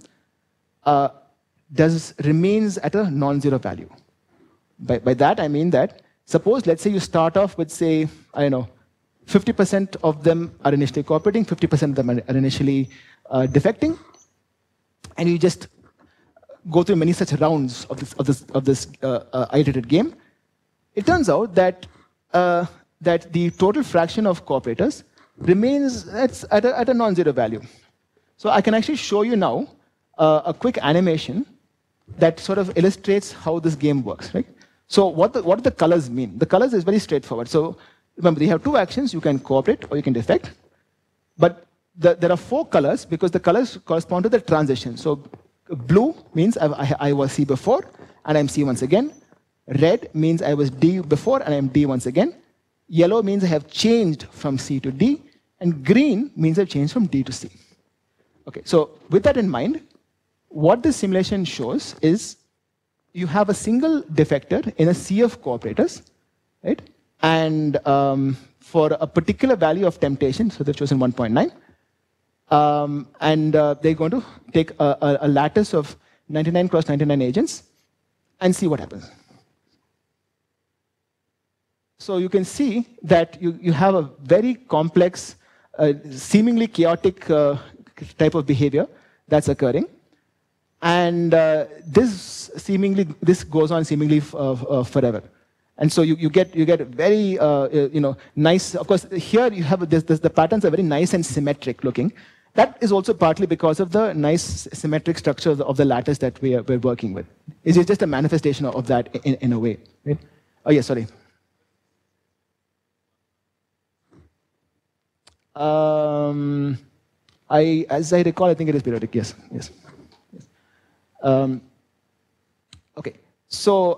remains at a non-zero value. By that, I mean that, suppose, let's say you start off with, say, I don't know, 50% of them are initially cooperating, 50% of them are initially defecting, and you just go through many such rounds of this iterated game. It turns out that the total fraction of cooperators remains at a non-zero value. So I can actually show you now a quick animation that sort of illustrates how this game works, right? So what do the colors mean? The colors is very straightforward. So remember, you have two actions. You can cooperate or you can defect. But there are 4 colors because the colors correspond to the transition. So blue means I was C before and I'm C once again. Red means I was D before and I'm D once again. Yellow means I have changed from C to D. And green means I've changed from D to C. Okay, so with that in mind, what this simulation shows is you have a single defector in a sea of cooperators, right? And for a particular value of temptation, so they've chosen 1.9, and they're going to take a lattice of 99 cross 99 agents and see what happens. So you can see that you have a very complex, seemingly chaotic type of behavior that's occurring. And this goes on seemingly forever. And so you get very nice. Of course, here you have the patterns are very nice and symmetric looking. That is also partly because of the nice symmetric structure of the lattice that we're working with. It's just a manifestation of that in a way. Right? Oh yes, sorry. As I recall, I think it is periodic. Yes. Okay. So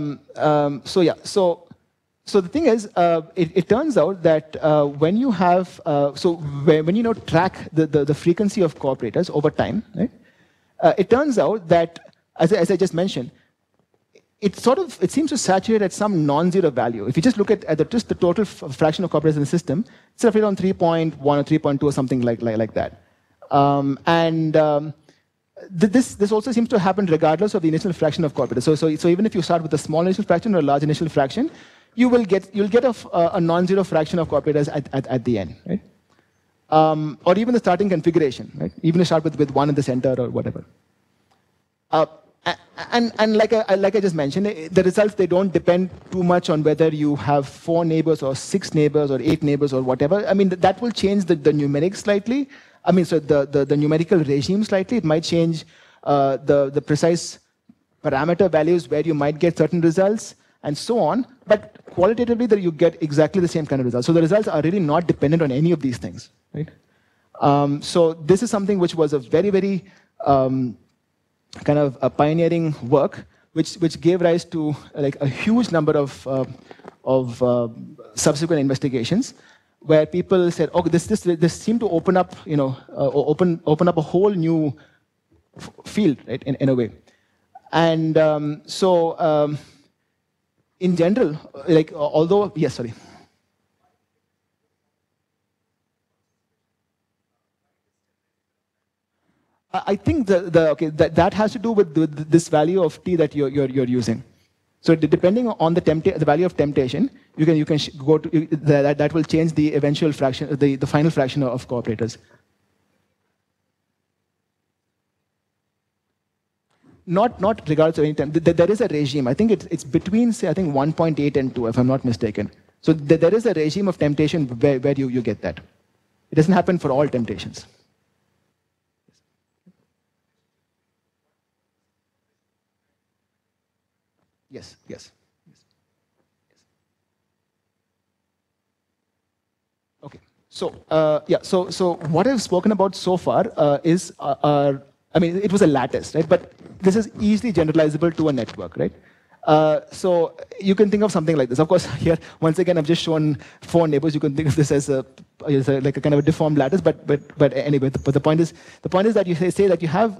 the thing is, it turns out that when you have when you track the frequency of cooperators over time, right? It turns out that as I just mentioned, it seems to saturate at some non-zero value. If you just look at just the total fraction of cooperators in the system, it's roughly around 3.1 or 3.2 or something like that. This also seems to happen regardless of the initial fraction of cooperators. So even if you start with a small initial fraction or a large initial fraction, you'll get a non-zero fraction of cooperators at the end, right? Or even the starting configuration, right? Even if you start with 1 in the center or whatever. And like I just mentioned, the results, they don't depend too much on whether you have 4 neighbors or 6 neighbors or 8 neighbors or whatever. I mean, that will change the numerics slightly. I mean, so the numerical regime slightly. It might change the precise parameter values where you might get certain results and so on. But qualitatively, you get exactly the same kind of results. So the results are really not dependent on any of these things, right? So this is something which was a very, very kind of a pioneering work, which gave rise to like a huge number of subsequent investigations, where people said, "Oh, this seemed to open up, open up a whole new field, right? In a way." And in general, like although yes, sorry. I think that has to do with this value of t that you're using. So depending on the value of temptation, you can go to that will change the eventual fraction, the final fraction of cooperators. Not regardless of any time. There is a regime. I think it's between, say, I think 1.8 and 2, if I'm not mistaken. So there is a regime of temptation where you get that. It doesn't happen for all temptations. Yes. Okay. So So what I've spoken about so far is I mean, it was a lattice, right? But this is easily generalizable to a network, right? So you can think of something like this. Of course, here once again I've just shown 4 neighbors. You can think of this as like a kind of a deformed lattice. But anyway, but the point is that you say that you have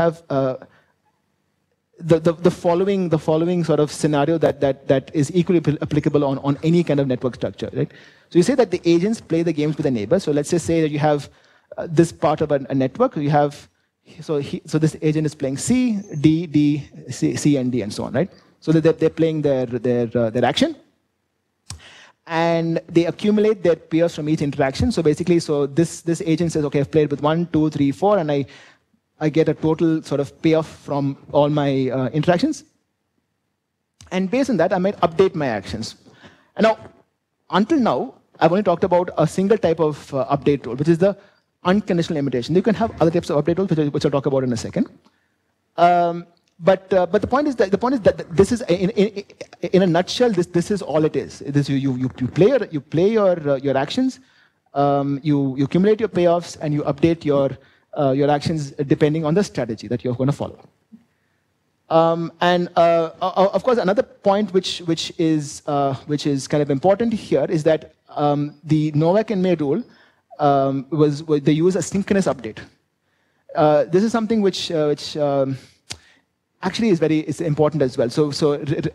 the following sort of scenario that is equally applicable on any kind of network structure, right? So you say that the agents play the games with the neighbors. So let's just say that you have this part of a network. You have so this agent is playing C, D, C, and D, and so on, right? So that they're playing their action, and they accumulate their pairs from each interaction. So basically, this agent says, okay, I've played with 1, 2, 3, 4, and I get a total sort of payoff from all my interactions. And based on that, I might update my actions. And now, until now, I've only talked about a single type of update rule, which is the unconditional imitation. You can have other types of update rules, which I'll talk about in a second. But the point is that this is in a nutshell. This is all it is. You play your actions, you accumulate your payoffs, and you update your actions depending on the strategy that you're going to follow. And of course, another point which is kind of important here is that the Novak and May rule they use a synchronous update. This is something which actually is important as well. So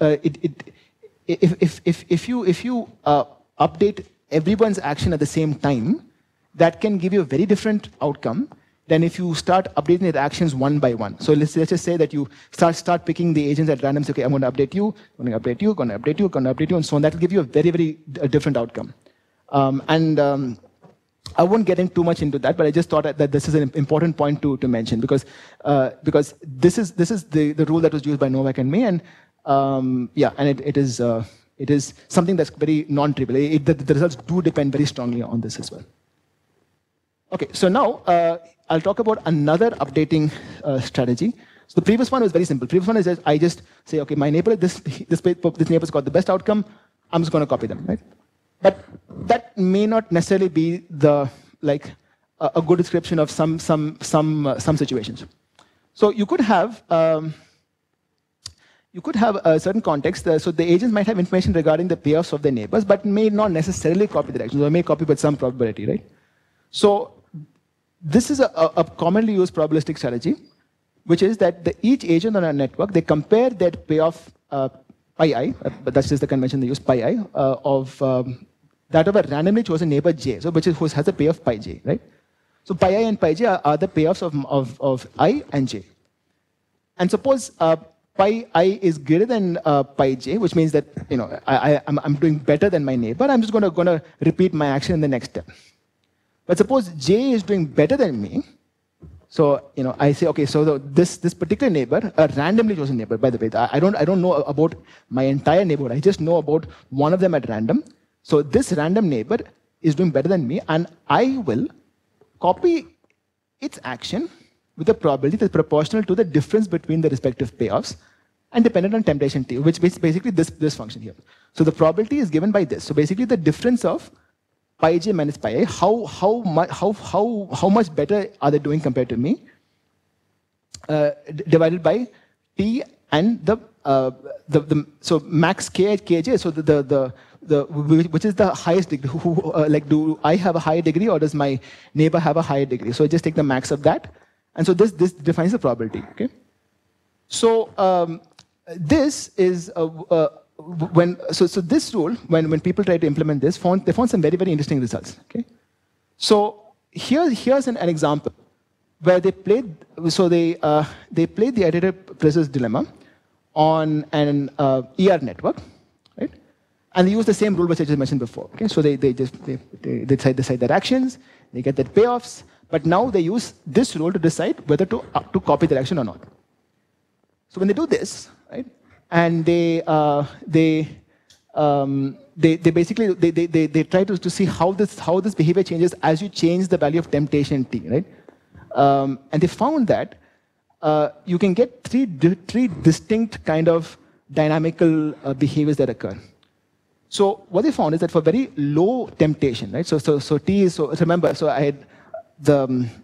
if you update everyone's action at the same time, that can give you a very different outcome than if you start updating their actions one by one. So let's just say that you start picking the agents at random. Say, okay, I'm going to update you, I'm going to update you, going to update you, going to update you, and so on. That will give you a very, very different outcome. I won't get in too much into that, but I just thought that this is an important point to mention because this is the rule that was used by Novak and May, and it is something that's very non-trivial. The results do depend very strongly on this as well. Okay, so now I'll talk about another updating strategy. So the previous one was very simple. Previous one is that I just say, okay, my neighbor, this neighbor's got the best outcome. I'm just going to copy them, right? But that may not necessarily be a good description of some situations. So you could have a certain context. So the agents might have information regarding the payoffs of their neighbors, but may not necessarily copy the actions, or may copy with some probability, right? So this is a commonly used probabilistic strategy, which is that each agent on a network, they compare their payoff pi I, but that's just the convention they use, pi I, of that of a randomly chosen neighbor j, so which has a payoff pi j, right? So pi I and pi j are the payoffs of I and j. And suppose pi I is greater than pi j, which means that I'm doing better than my neighbor. I'm just going to repeat my action in the next step. But suppose j is doing better than me. So I say, okay, so this particular neighbor, a randomly chosen neighbor, by the way, I don't know about my entire neighborhood. I just know about one of them at random. So this random neighbor is doing better than me, and I will copy its action with a probability that's proportional to the difference between the respective payoffs and dependent on temptation t, which is basically this function here. So the probability is given by this. So basically the difference of pi j minus pi I, how much better are they doing compared to me, divided by t and so max k kj. So which is the highest degree? Do I have a higher degree, or does my neighbor have a higher degree? So I just take the max of that, and so this defines the probability. Okay. So this is this rule, when people try to implement this, they found some very, very interesting results. Okay. So here's an example where they played. So they played the editor-prisoner's dilemma on an ER network, right? And they use the same rule which I just mentioned before. Okay. So they decide their actions, they get their payoffs, but now they use this rule to decide whether to copy their action or not. So when they do this, right, and they basically try to see how this behavior changes as you change the value of temptation t, right? And they found that you can get three distinct kind of dynamical behaviors that occur. So what they found is that for very low temptation, right? So t is, so remember, so I had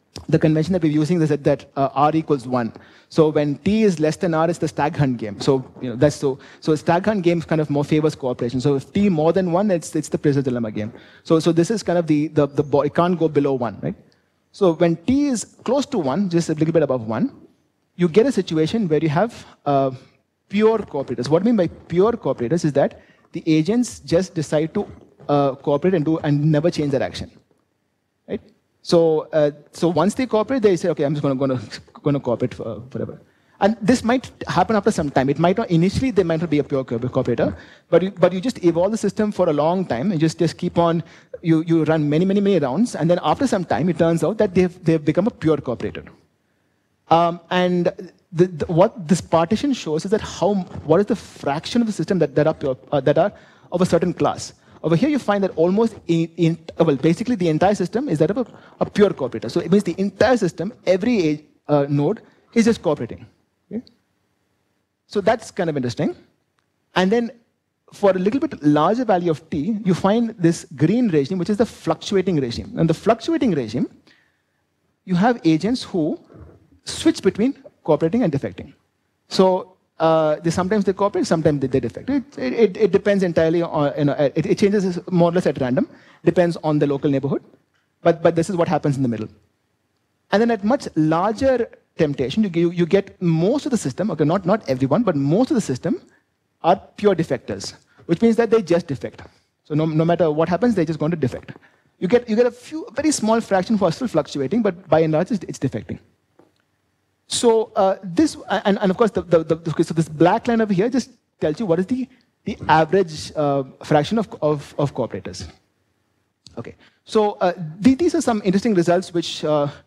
the convention that we're using is that R equals 1. So when T is less than R, it's the stag hunt game. So that's so stag hunt game kind of more favors cooperation. So if T more than 1, it's the prisoner's dilemma game. So this is kind of the it can't go below 1, right? So when T is close to 1, just a little bit above 1, you get a situation where you have pure cooperators. What I mean by pure cooperators is that the agents just decide to cooperate and never change their action, right? So once they cooperate, they say, okay, I'm just going to cooperate forever. And this might happen after some time. It might not initially. They might not be a pure cooperator, but you just evolve the system for a long time. And just keep on. You run many rounds, and then after some time, it turns out that they've become a pure cooperator. And what this partition shows is that what is the fraction of the system that are pure, that are of a certain class. Over here, you find that almost basically the entire system is that of a pure cooperator. So it means the entire system, every node, is just cooperating. Okay? So that's kind of interesting. And then for a little bit larger value of T, you find this green regime, which is the fluctuating regime. And the fluctuating regime, you have agents who switch between cooperating and defecting. So sometimes they cooperate, sometimes they defect. It depends entirely on, it changes more or less at random, depends on the local neighborhood. But this is what happens in the middle. And then at much larger temptation, you get most of the system, okay, not everyone, but most of the system are pure defectors, which means that they just defect. So no matter what happens, they're just going to defect. You get a very small fraction who are still fluctuating, but by and large, it's defecting. So this, and of course, so this black line over here just tells you what is the average fraction of cooperators. Okay, so these are some interesting results which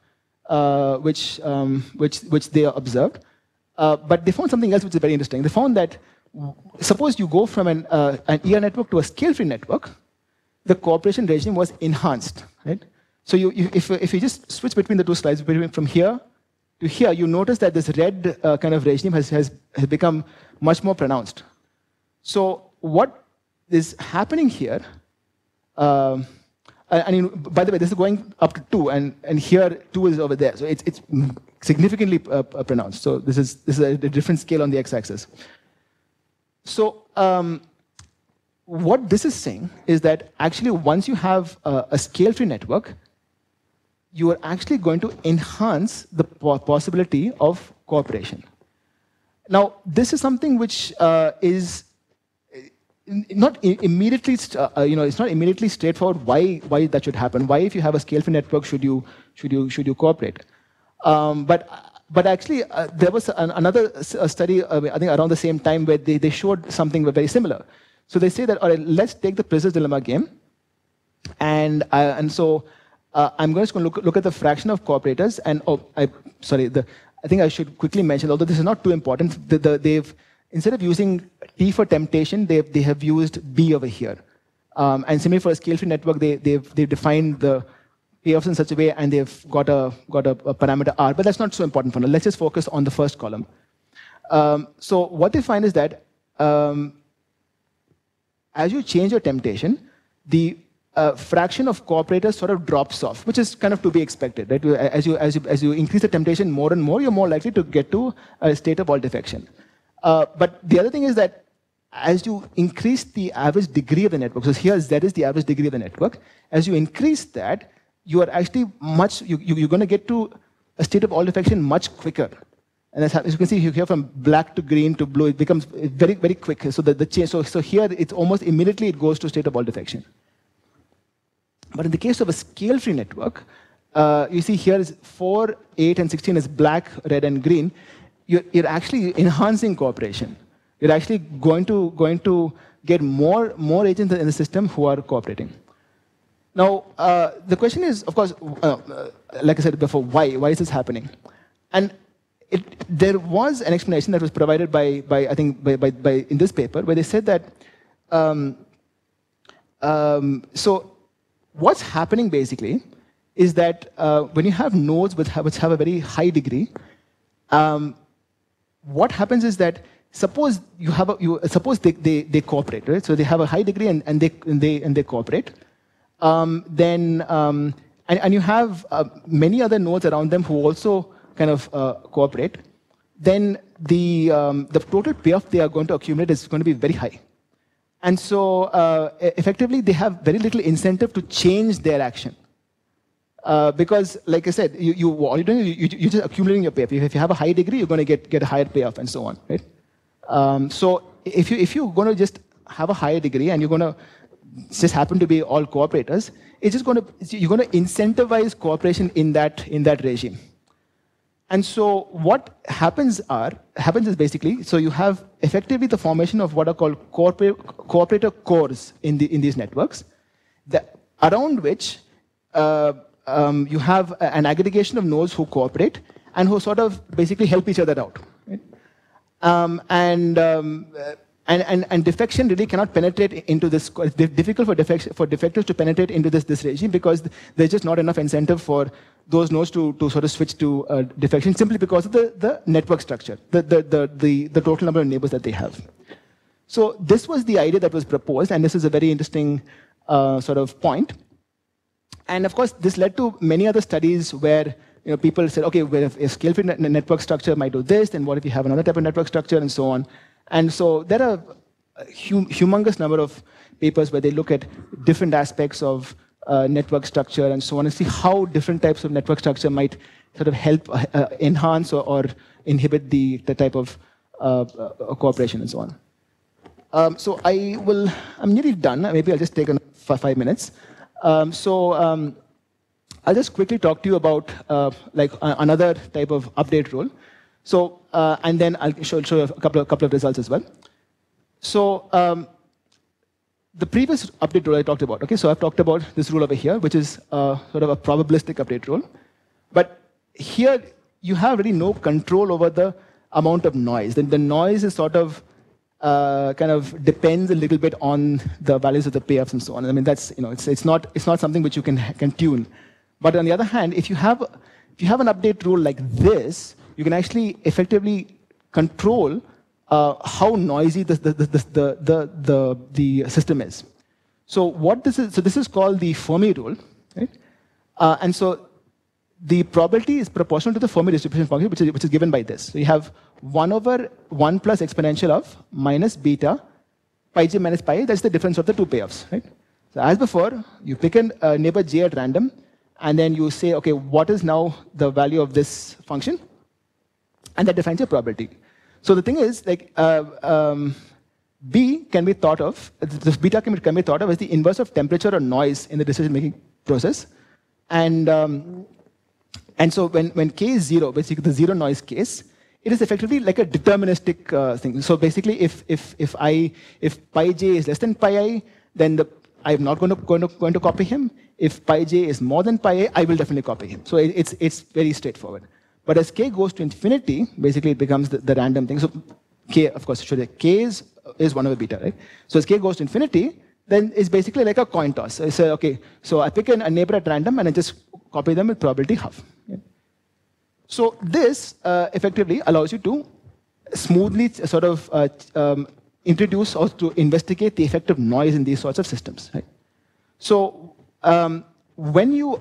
they observed, but they found something else which is very interesting. They found that suppose you go from an ER network to a scale-free network, the cooperation regime was enhanced, right? So if you just switch between the two slides, from here to here, you notice that this red kind of regime has become much more pronounced. So what is happening here, and by the way, this is going up to 2, and here 2 is over there. So it's significantly pronounced. So this is a different scale on the x-axis. So what this is saying is that actually once you have a scale-free network, you are actually going to enhance the possibility of cooperation. Now, this is something which is not immediately, it's not immediately straightforward why that should happen. Why, if you have a scale-free network, should you cooperate? But actually, there was another study, I think around the same time, where they showed something very similar. So they say that, all right, let's take the prisoner's dilemma game, and so I'm just going to look at the fraction of cooperators, and I think I should quickly mention, although this is not too important, they've instead of using T for temptation, they have used B over here, and similarly for a scale-free network, they've defined the payoffs in such a way, and they've got a parameter R, but that's not so important for now. Let's just focus on the first column. So what they find is that as you change your temptation, the fraction of cooperators sort of drops off, which is kind of to be expected, right? As you increase the temptation more and more, you're more likely to get to a state of all defection. But the other thing is that as you increase the average degree of the network, so here Z is the average degree of the network, as you increase that, you are actually you're going to get to a state of all defection much quicker. And as you can see here, from black to green to blue, it becomes very, very quick. So the change, so here it's almost immediately it goes to state of all defection. But in the case of a scale-free network, you see here is 4, 8, and 16 is black, red, and green. You're actually enhancing cooperation. You're actually going to get more agents in the system who are cooperating. Now, the question is, of course, like I said before, why is this happening? And there was an explanation that was provided by I think in this paper, where they said that so what's happening basically is that when you have nodes which have a very high degree, what happens is that suppose suppose they cooperate, right? So they have a high degree and they cooperate. Then and you have many other nodes around them who also kind of cooperate, then the total payoff they are going to accumulate is going to be very high. And so effectively, they have very little incentive to change their action. Because, like I said, you're just accumulating your payoff. If you have a high degree, you're going to get a higher payoff and so on, right? So if you're going to just have a higher degree and you're going to just happen to be all cooperators, it's just you're going to incentivize cooperation in that regime. And so what happens is basically, so you have effectively the formation of what are called cooperator cores in these networks, around which you have an aggregation of nodes who cooperate and who sort of basically help each other out. Right? And defection really cannot penetrate into this. It's difficult for defectors to penetrate into this regime because there's just not enough incentive for those nodes to sort of switch to defection simply because of the network structure, the total number of neighbors that they have. So this was the idea that was proposed, and this is a very interesting sort of point. And of course, this led to many other studies where people said, okay, well, if a scale-free network structure might do this, then what if you have another type of network structure, and so on. And so there are a humongous number of papers where they look at different aspects of network structure and so on, and see how different types of network structure might sort of help enhance or inhibit the type of cooperation and so on. So I'm nearly done. Maybe I'll just take 5 minutes. I'll just quickly talk to you about another type of update rule. So, and then I'll show you a couple of results as well. So, the previous update rule I talked about. Okay, so I've talked about this rule over here, which is sort of a probabilistic update rule. But here, you have really no control over the amount of noise. The noise is sort of kind of depends a little bit on the values of the payoffs and so on. I mean, that's it's not something which you can tune. But on the other hand, if you have an update rule like this, you can actually effectively control how noisy the system is. So this is called the Fermi rule, right? And so the probability is proportional to the Fermi distribution function, which is given by this. So you have 1 over 1 plus exponential of minus beta pi j minus pi a. That's the difference of the two payoffs, right? So as before, you pick a neighbor j at random, and then you say, okay, what is now the value of this function? And that defines your probability. So the thing is, like, B can be thought of, this beta can be thought of as the inverse of temperature or noise in the decision-making process. And so when K is 0, basically the zero noise case, it is effectively like a deterministic thing. So basically, if pi j is less than pi I, then I'm not going to copy him. If pi j is more than pi a, I will definitely copy him. So it's very straightforward. But as k goes to infinity, basically it becomes the random thing. So k, of course, k is 1 over beta, right? So as k goes to infinity, then it's basically like a coin toss. So I say, okay, so I pick a neighbor at random and I just copy them with probability half. Yeah. So this effectively allows you to smoothly sort of introduce or to investigate the effect of noise in these sorts of systems, right? So when you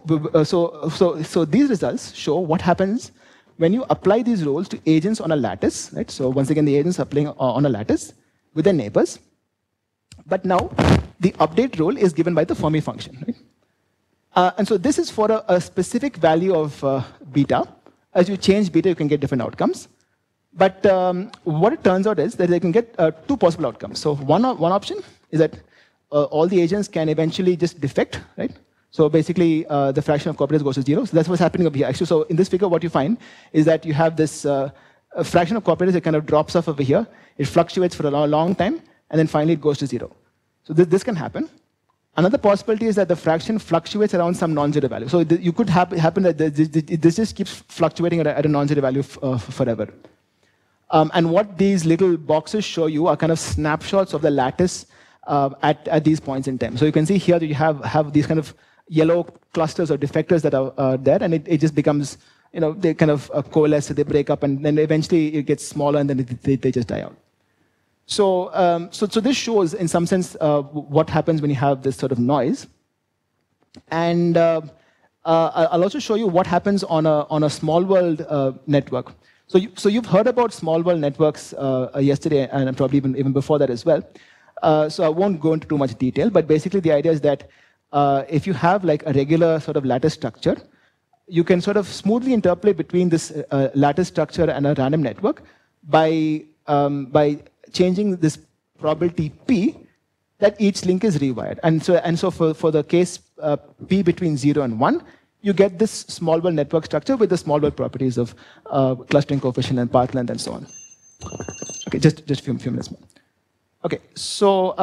so these results show what happens when you apply these rules to agents on a lattice, right? So once again, the agents are playing on a lattice with their neighbors. But now the update rule is given by the Fermi function, right? And so this is for a specific value of beta. As you change beta, you can get different outcomes. But what it turns out is that they can get two possible outcomes. So one option is that all the agents can eventually just defect, right? So basically, the fraction of cooperators goes to 0. So that's what's happening over here. Actually, so in this figure, what you find is that you have this fraction of cooperators that kind of drops off over here. It fluctuates for a long time, and then finally it goes to 0. So this can happen. Another possibility is that the fraction fluctuates around some non-zero value. So you could happen that this just keeps fluctuating at a non-zero value forever. And what these little boxes show you are kind of snapshots of the lattice at these points in time. So you can see here that you have these kind of yellow clusters or defectors that are there, and it just becomes, they kind of coalesce, they break up, and then eventually it gets smaller, and then they just die out. So this shows, in some sense, what happens when you have this sort of noise. And I'll also show you what happens on a small world network. So you've heard about small world networks yesterday, and probably even before that as well. So I won't go into too much detail, but basically the idea is that if you have like a regular sort of lattice structure, you can sort of smoothly interpolate between this lattice structure and a random network by changing this probability P that each link is rewired. And so for the case P between 0 and 1, you get this small world network structure with the small world properties of clustering coefficient and path length and so on. Okay, just a few minutes more. Okay, so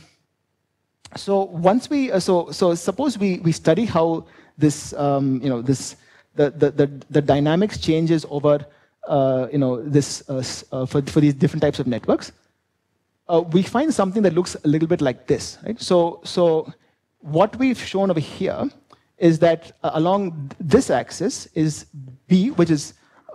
once we so suppose we study how this the dynamics changes over this for these different types of networks. We find something that looks a little bit like this, right? So what we've shown over here is that along this axis is B, which is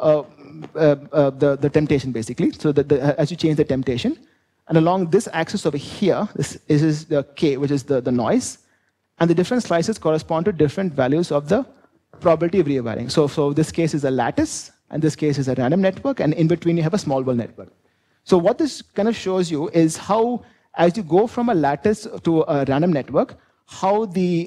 the temptation, basically. So as you change the temptation, and along this axis over here, this is the K, which is the noise, and the different slices correspond to different values of the probability of rewiring. So this case is a lattice, and this case is a random network, and in between you have a small world network. So what this kind of shows you is how, as you go from a lattice to a random network, how the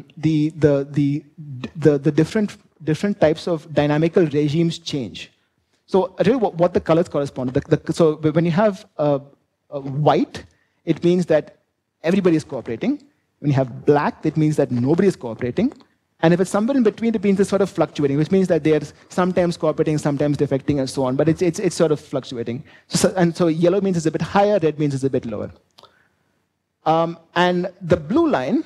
different types of dynamical regimes change. So really what the colors correspond to. So when you have white, it means that everybody is cooperating. When you have black, it means that nobody is cooperating. And if it's somewhere in between, it means it's sort of fluctuating, which means that they're sometimes cooperating, sometimes defecting, and so on. But it's sort of fluctuating. So yellow means it's a bit higher, red means it's a bit lower. And the blue line,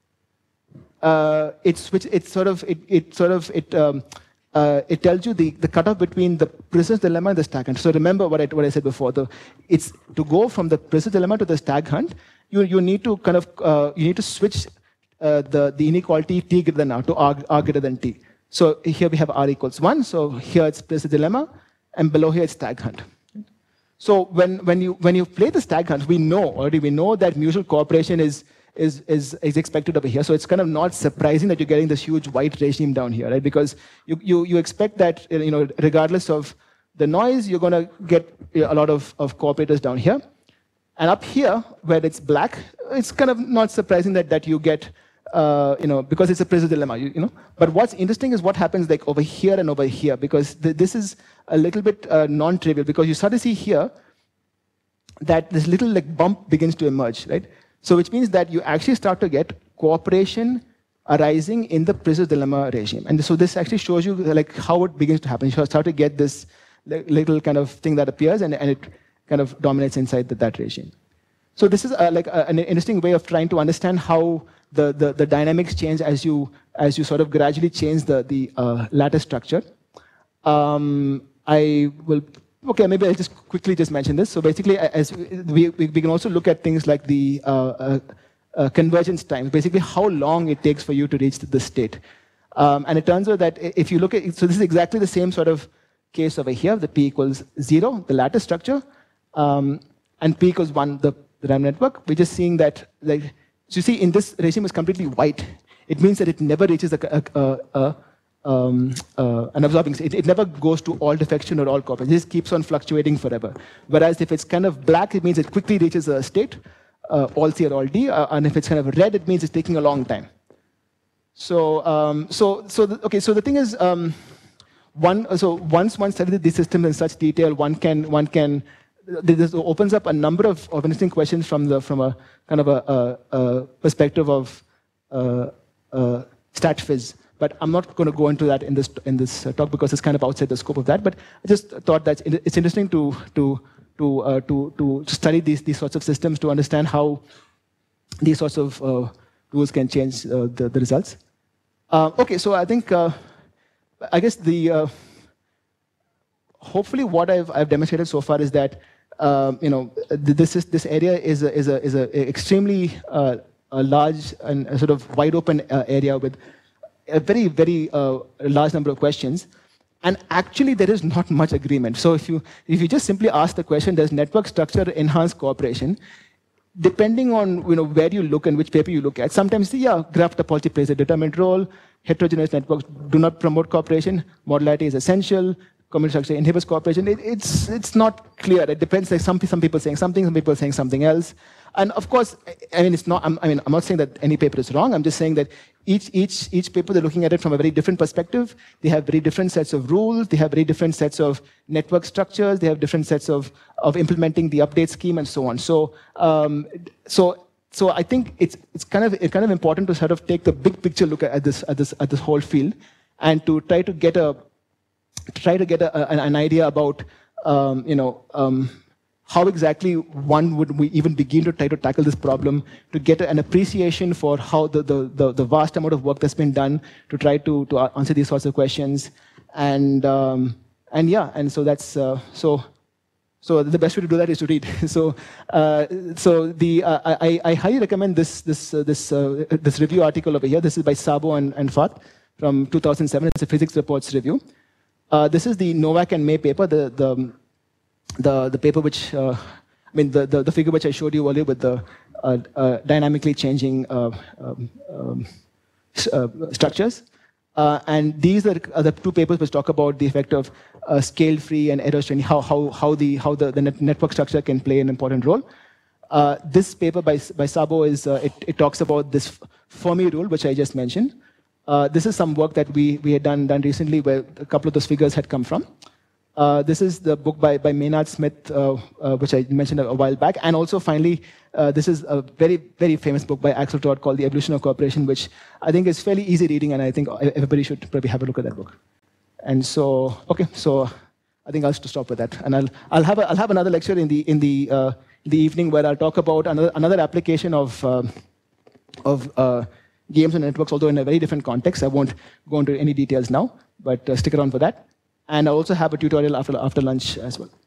it tells you the cutoff between the prisoner's dilemma and the stag hunt. So remember what I said before. It's to go from the prisoner's dilemma to the stag hunt. You need to kind of you need to switch the inequality T greater than R to R greater than T. So here we have R equals 1. So here it's prisoner's dilemma, and below here it's stag hunt. So when you play the stag hunt, we know that mutual cooperation is expected over here. So it's kind of not surprising that you're getting this huge white regime down here, right? Because you expect that regardless of the noise, you're going to get a lot of cooperators down here. And up here, where it's black, it's kind of not surprising that you get because it's a prisoner's dilemma, But what's interesting is what happens like over here and over here, because this is a little bit non-trivial, because you start to see here that this little like bump begins to emerge, right? So which means that you actually start to get cooperation arising in the prisoner's dilemma regime. And so this actually shows you like how it begins to happen. You start to get this little kind of thing that appears, and it kind of dominates inside that regime. So this is like an interesting way of trying to understand how the dynamics change as you sort of gradually change the lattice structure. Maybe I'll just quickly mention this. So basically, as we can also look at things like the convergence time, basically how long it takes for you to reach the state. And it turns out that if you look at it, so this is exactly the same sort of case over here, the P equals 0, the lattice structure, and P equals 1, the random network. We're just seeing that, like, so you see, in this regime is completely white. It means that it never reaches an absorbing state. It never goes to all defection or all cooperation. It just keeps on fluctuating forever. Whereas if it's kind of black, it means it quickly reaches a state, all C or all D. And if it's kind of red, it means it's taking a long time. So the thing is, once one studies these systems in such detail, this opens up a number of interesting questions from a kind of a perspective of stat phys. But I'm not going to go into that in this talk because it's kind of outside the scope of that. But I just thought that it's interesting to study these sorts of systems to understand how these sorts of rules can change the results. Okay, so I think I guess hopefully what I've demonstrated so far is that this area is a extremely large and a sort of wide open area with a very, very large number of questions. And actually, there is not much agreement. So if you just simply ask the question, does network structure enhance cooperation? Depending on where you look and which paper you look at, sometimes graph topology plays a determined role. heterogeneous networks do not promote cooperation. Modularity is essential. Community structure inhibits cooperation. It's not clear. It depends. Like some people saying something, some people saying something else. And of course, I mean, it's not. I'm not saying that any paper is wrong. I'm just saying that each paper, they're looking at it from a very different perspective. They have very different sets of rules. They have very different sets of network structures. They have different sets of implementing the update scheme and so on. So I think it's kind of important to sort of take the big picture look at this whole field, and to try to get an idea about how exactly one would we even begin to try to tackle this problem, to get an appreciation for how the vast amount of work that's been done to try to answer these sorts of questions, and so that's so the best way to do that is to read. I highly recommend this review article over here. This is by Sabo and Fat from 2007. It's a physics reports review. This is the Novak and May paper, the paper which, the figure which I showed you earlier with the dynamically changing structures. And these are the two papers which talk about the effect of scale-free and error training, how the network structure can play an important role. This paper by Sabo it talks about this Fermi rule, which I just mentioned. This is some work that we had done recently, where a couple of those figures had come from. This is the book by Maynard Smith, which I mentioned a while back. And also, finally, this is a very, very famous book by Axel Todd called The Evolution of Cooperation, which I think is fairly easy reading, and I think everybody should probably have a look at that book. And so, okay, so I think I'll stop with that. And I'll have another lecture in the evening where I'll talk about another application of games and networks, although in a very different context. I won't go into any details now, but stick around for that. And I also have a tutorial after lunch as well.